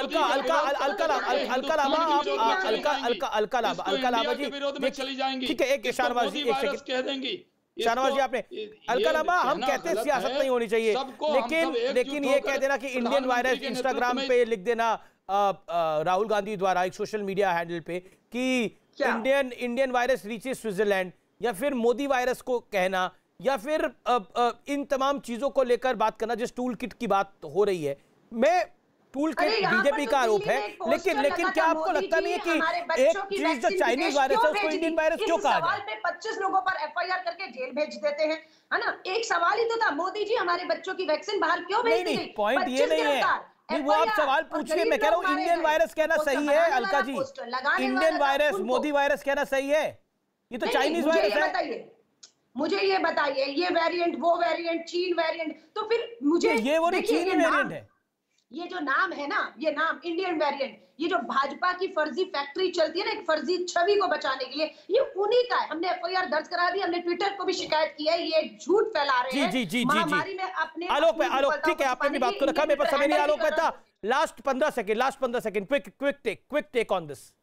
अलका जी विरोध में चली जाएंगी। ठीक है, एक शाहनवाज जी कह देंगी। शाहनवाज जी आपने अलका हम कहते हैं सियासत नहीं होनी चाहिए, लेकिन ये कह देना कि इंडियन वायरस इंस्टाग्राम पे लिख देना राहुल गांधी द्वारा एक सोशल मीडिया हैंडल पे कि इंडियन वायरस रीचेस स्विट्जरलैंड, या फिर मोदी वायरस को कहना, या फिर इन तमाम चीजों को लेकर बात करना जिस टूल किट की बात हो रही है। मैं टूल किट बीजेपी का आरोप है, लेकिन क्या आपको लगता नहीं है कि एक चीज जो चाइनीज वायरस है उसको इंडियन वायरस क्यों कहा जाए? 25 लोगों पर एफआईआर करके जेल भेज देते हैं, है ना? एक सवाल ही तो था, मोदी जी हमारे बच्चों की वैक्सीन बाहर क्यों भेज दी? पॉइंट ये नहीं है, नहीं वो आप सवाल पूछिए। मैं कह रहा हूँ इंडियन वायरस कहना सही है Alka ji, Indian virus Modi virus कहना सही है? ये तो चाइनीज वायरस है। मुझे ये बताइए, ये वेरिएंट वो वेरिएंट चीन वेरिएंट, तो फिर मुझे ये वो चीनी वेरिएंट है। ये जो नाम है ना, ये नाम इंडियन वेरिएंट, ये जो भाजपा की फर्जी फैक्ट्री चलती है ना एक फर्जी छवि को बचाने के लिए, ये उन्हीं का है। हमने एफआईआर दर्ज करा दी, हमने ट्विटर को भी शिकायत की है, ये झूठ फैला रहे हैं। जी महामारी में अपने आलोक ठीक है, आपने भी बात को रखा, मेरे पास समय नहीं आलोक में था। Last 15 second quick take on this.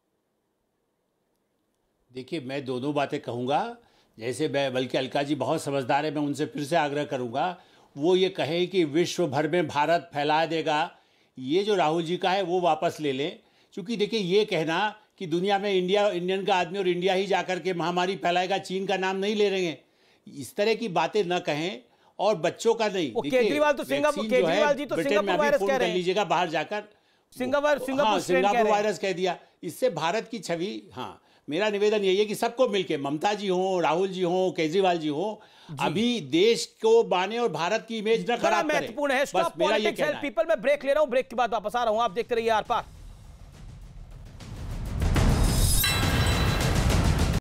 देखिए मैं दोनों बातें कहूंगा, जैसे बल्कि अलका जी बहुत समझदार है, मैं उनसे फिर से आग्रह करूंगा वो ये कहे कि विश्व भर में भारत फैला देगा, ये जो राहुल जी का है वो वापस ले लें। क्योंकि देखिए ये कहना कि दुनिया में इंडियन का आदमी और इंडिया ही जाकर के महामारी फैलाएगा, चीन का नाम नहीं ले रहे हैं, इस तरह की बातें न कहें। और बच्चों का नहीं, केजरीवाल तो सिंगापुर वायरस कह रहे हैं, लीजिएगा बाहर जाकर सिंगापुर वायरस कह दिया, इससे भारत की छवि। हाँ, मेरा निवेदन यही है कि सबको मिलके, ममता जी हो, राहुल जी हो, केजरीवाल जी हो, अभी देश को बाने और भारत की इमेज न खराब करें। महत्वपूर्ण है। Stop politics help people. मैं ब्रेक ले रहा हूं, ब्रेक के बाद वापस आ रहा हूं, आप देखते रहिए आर पार।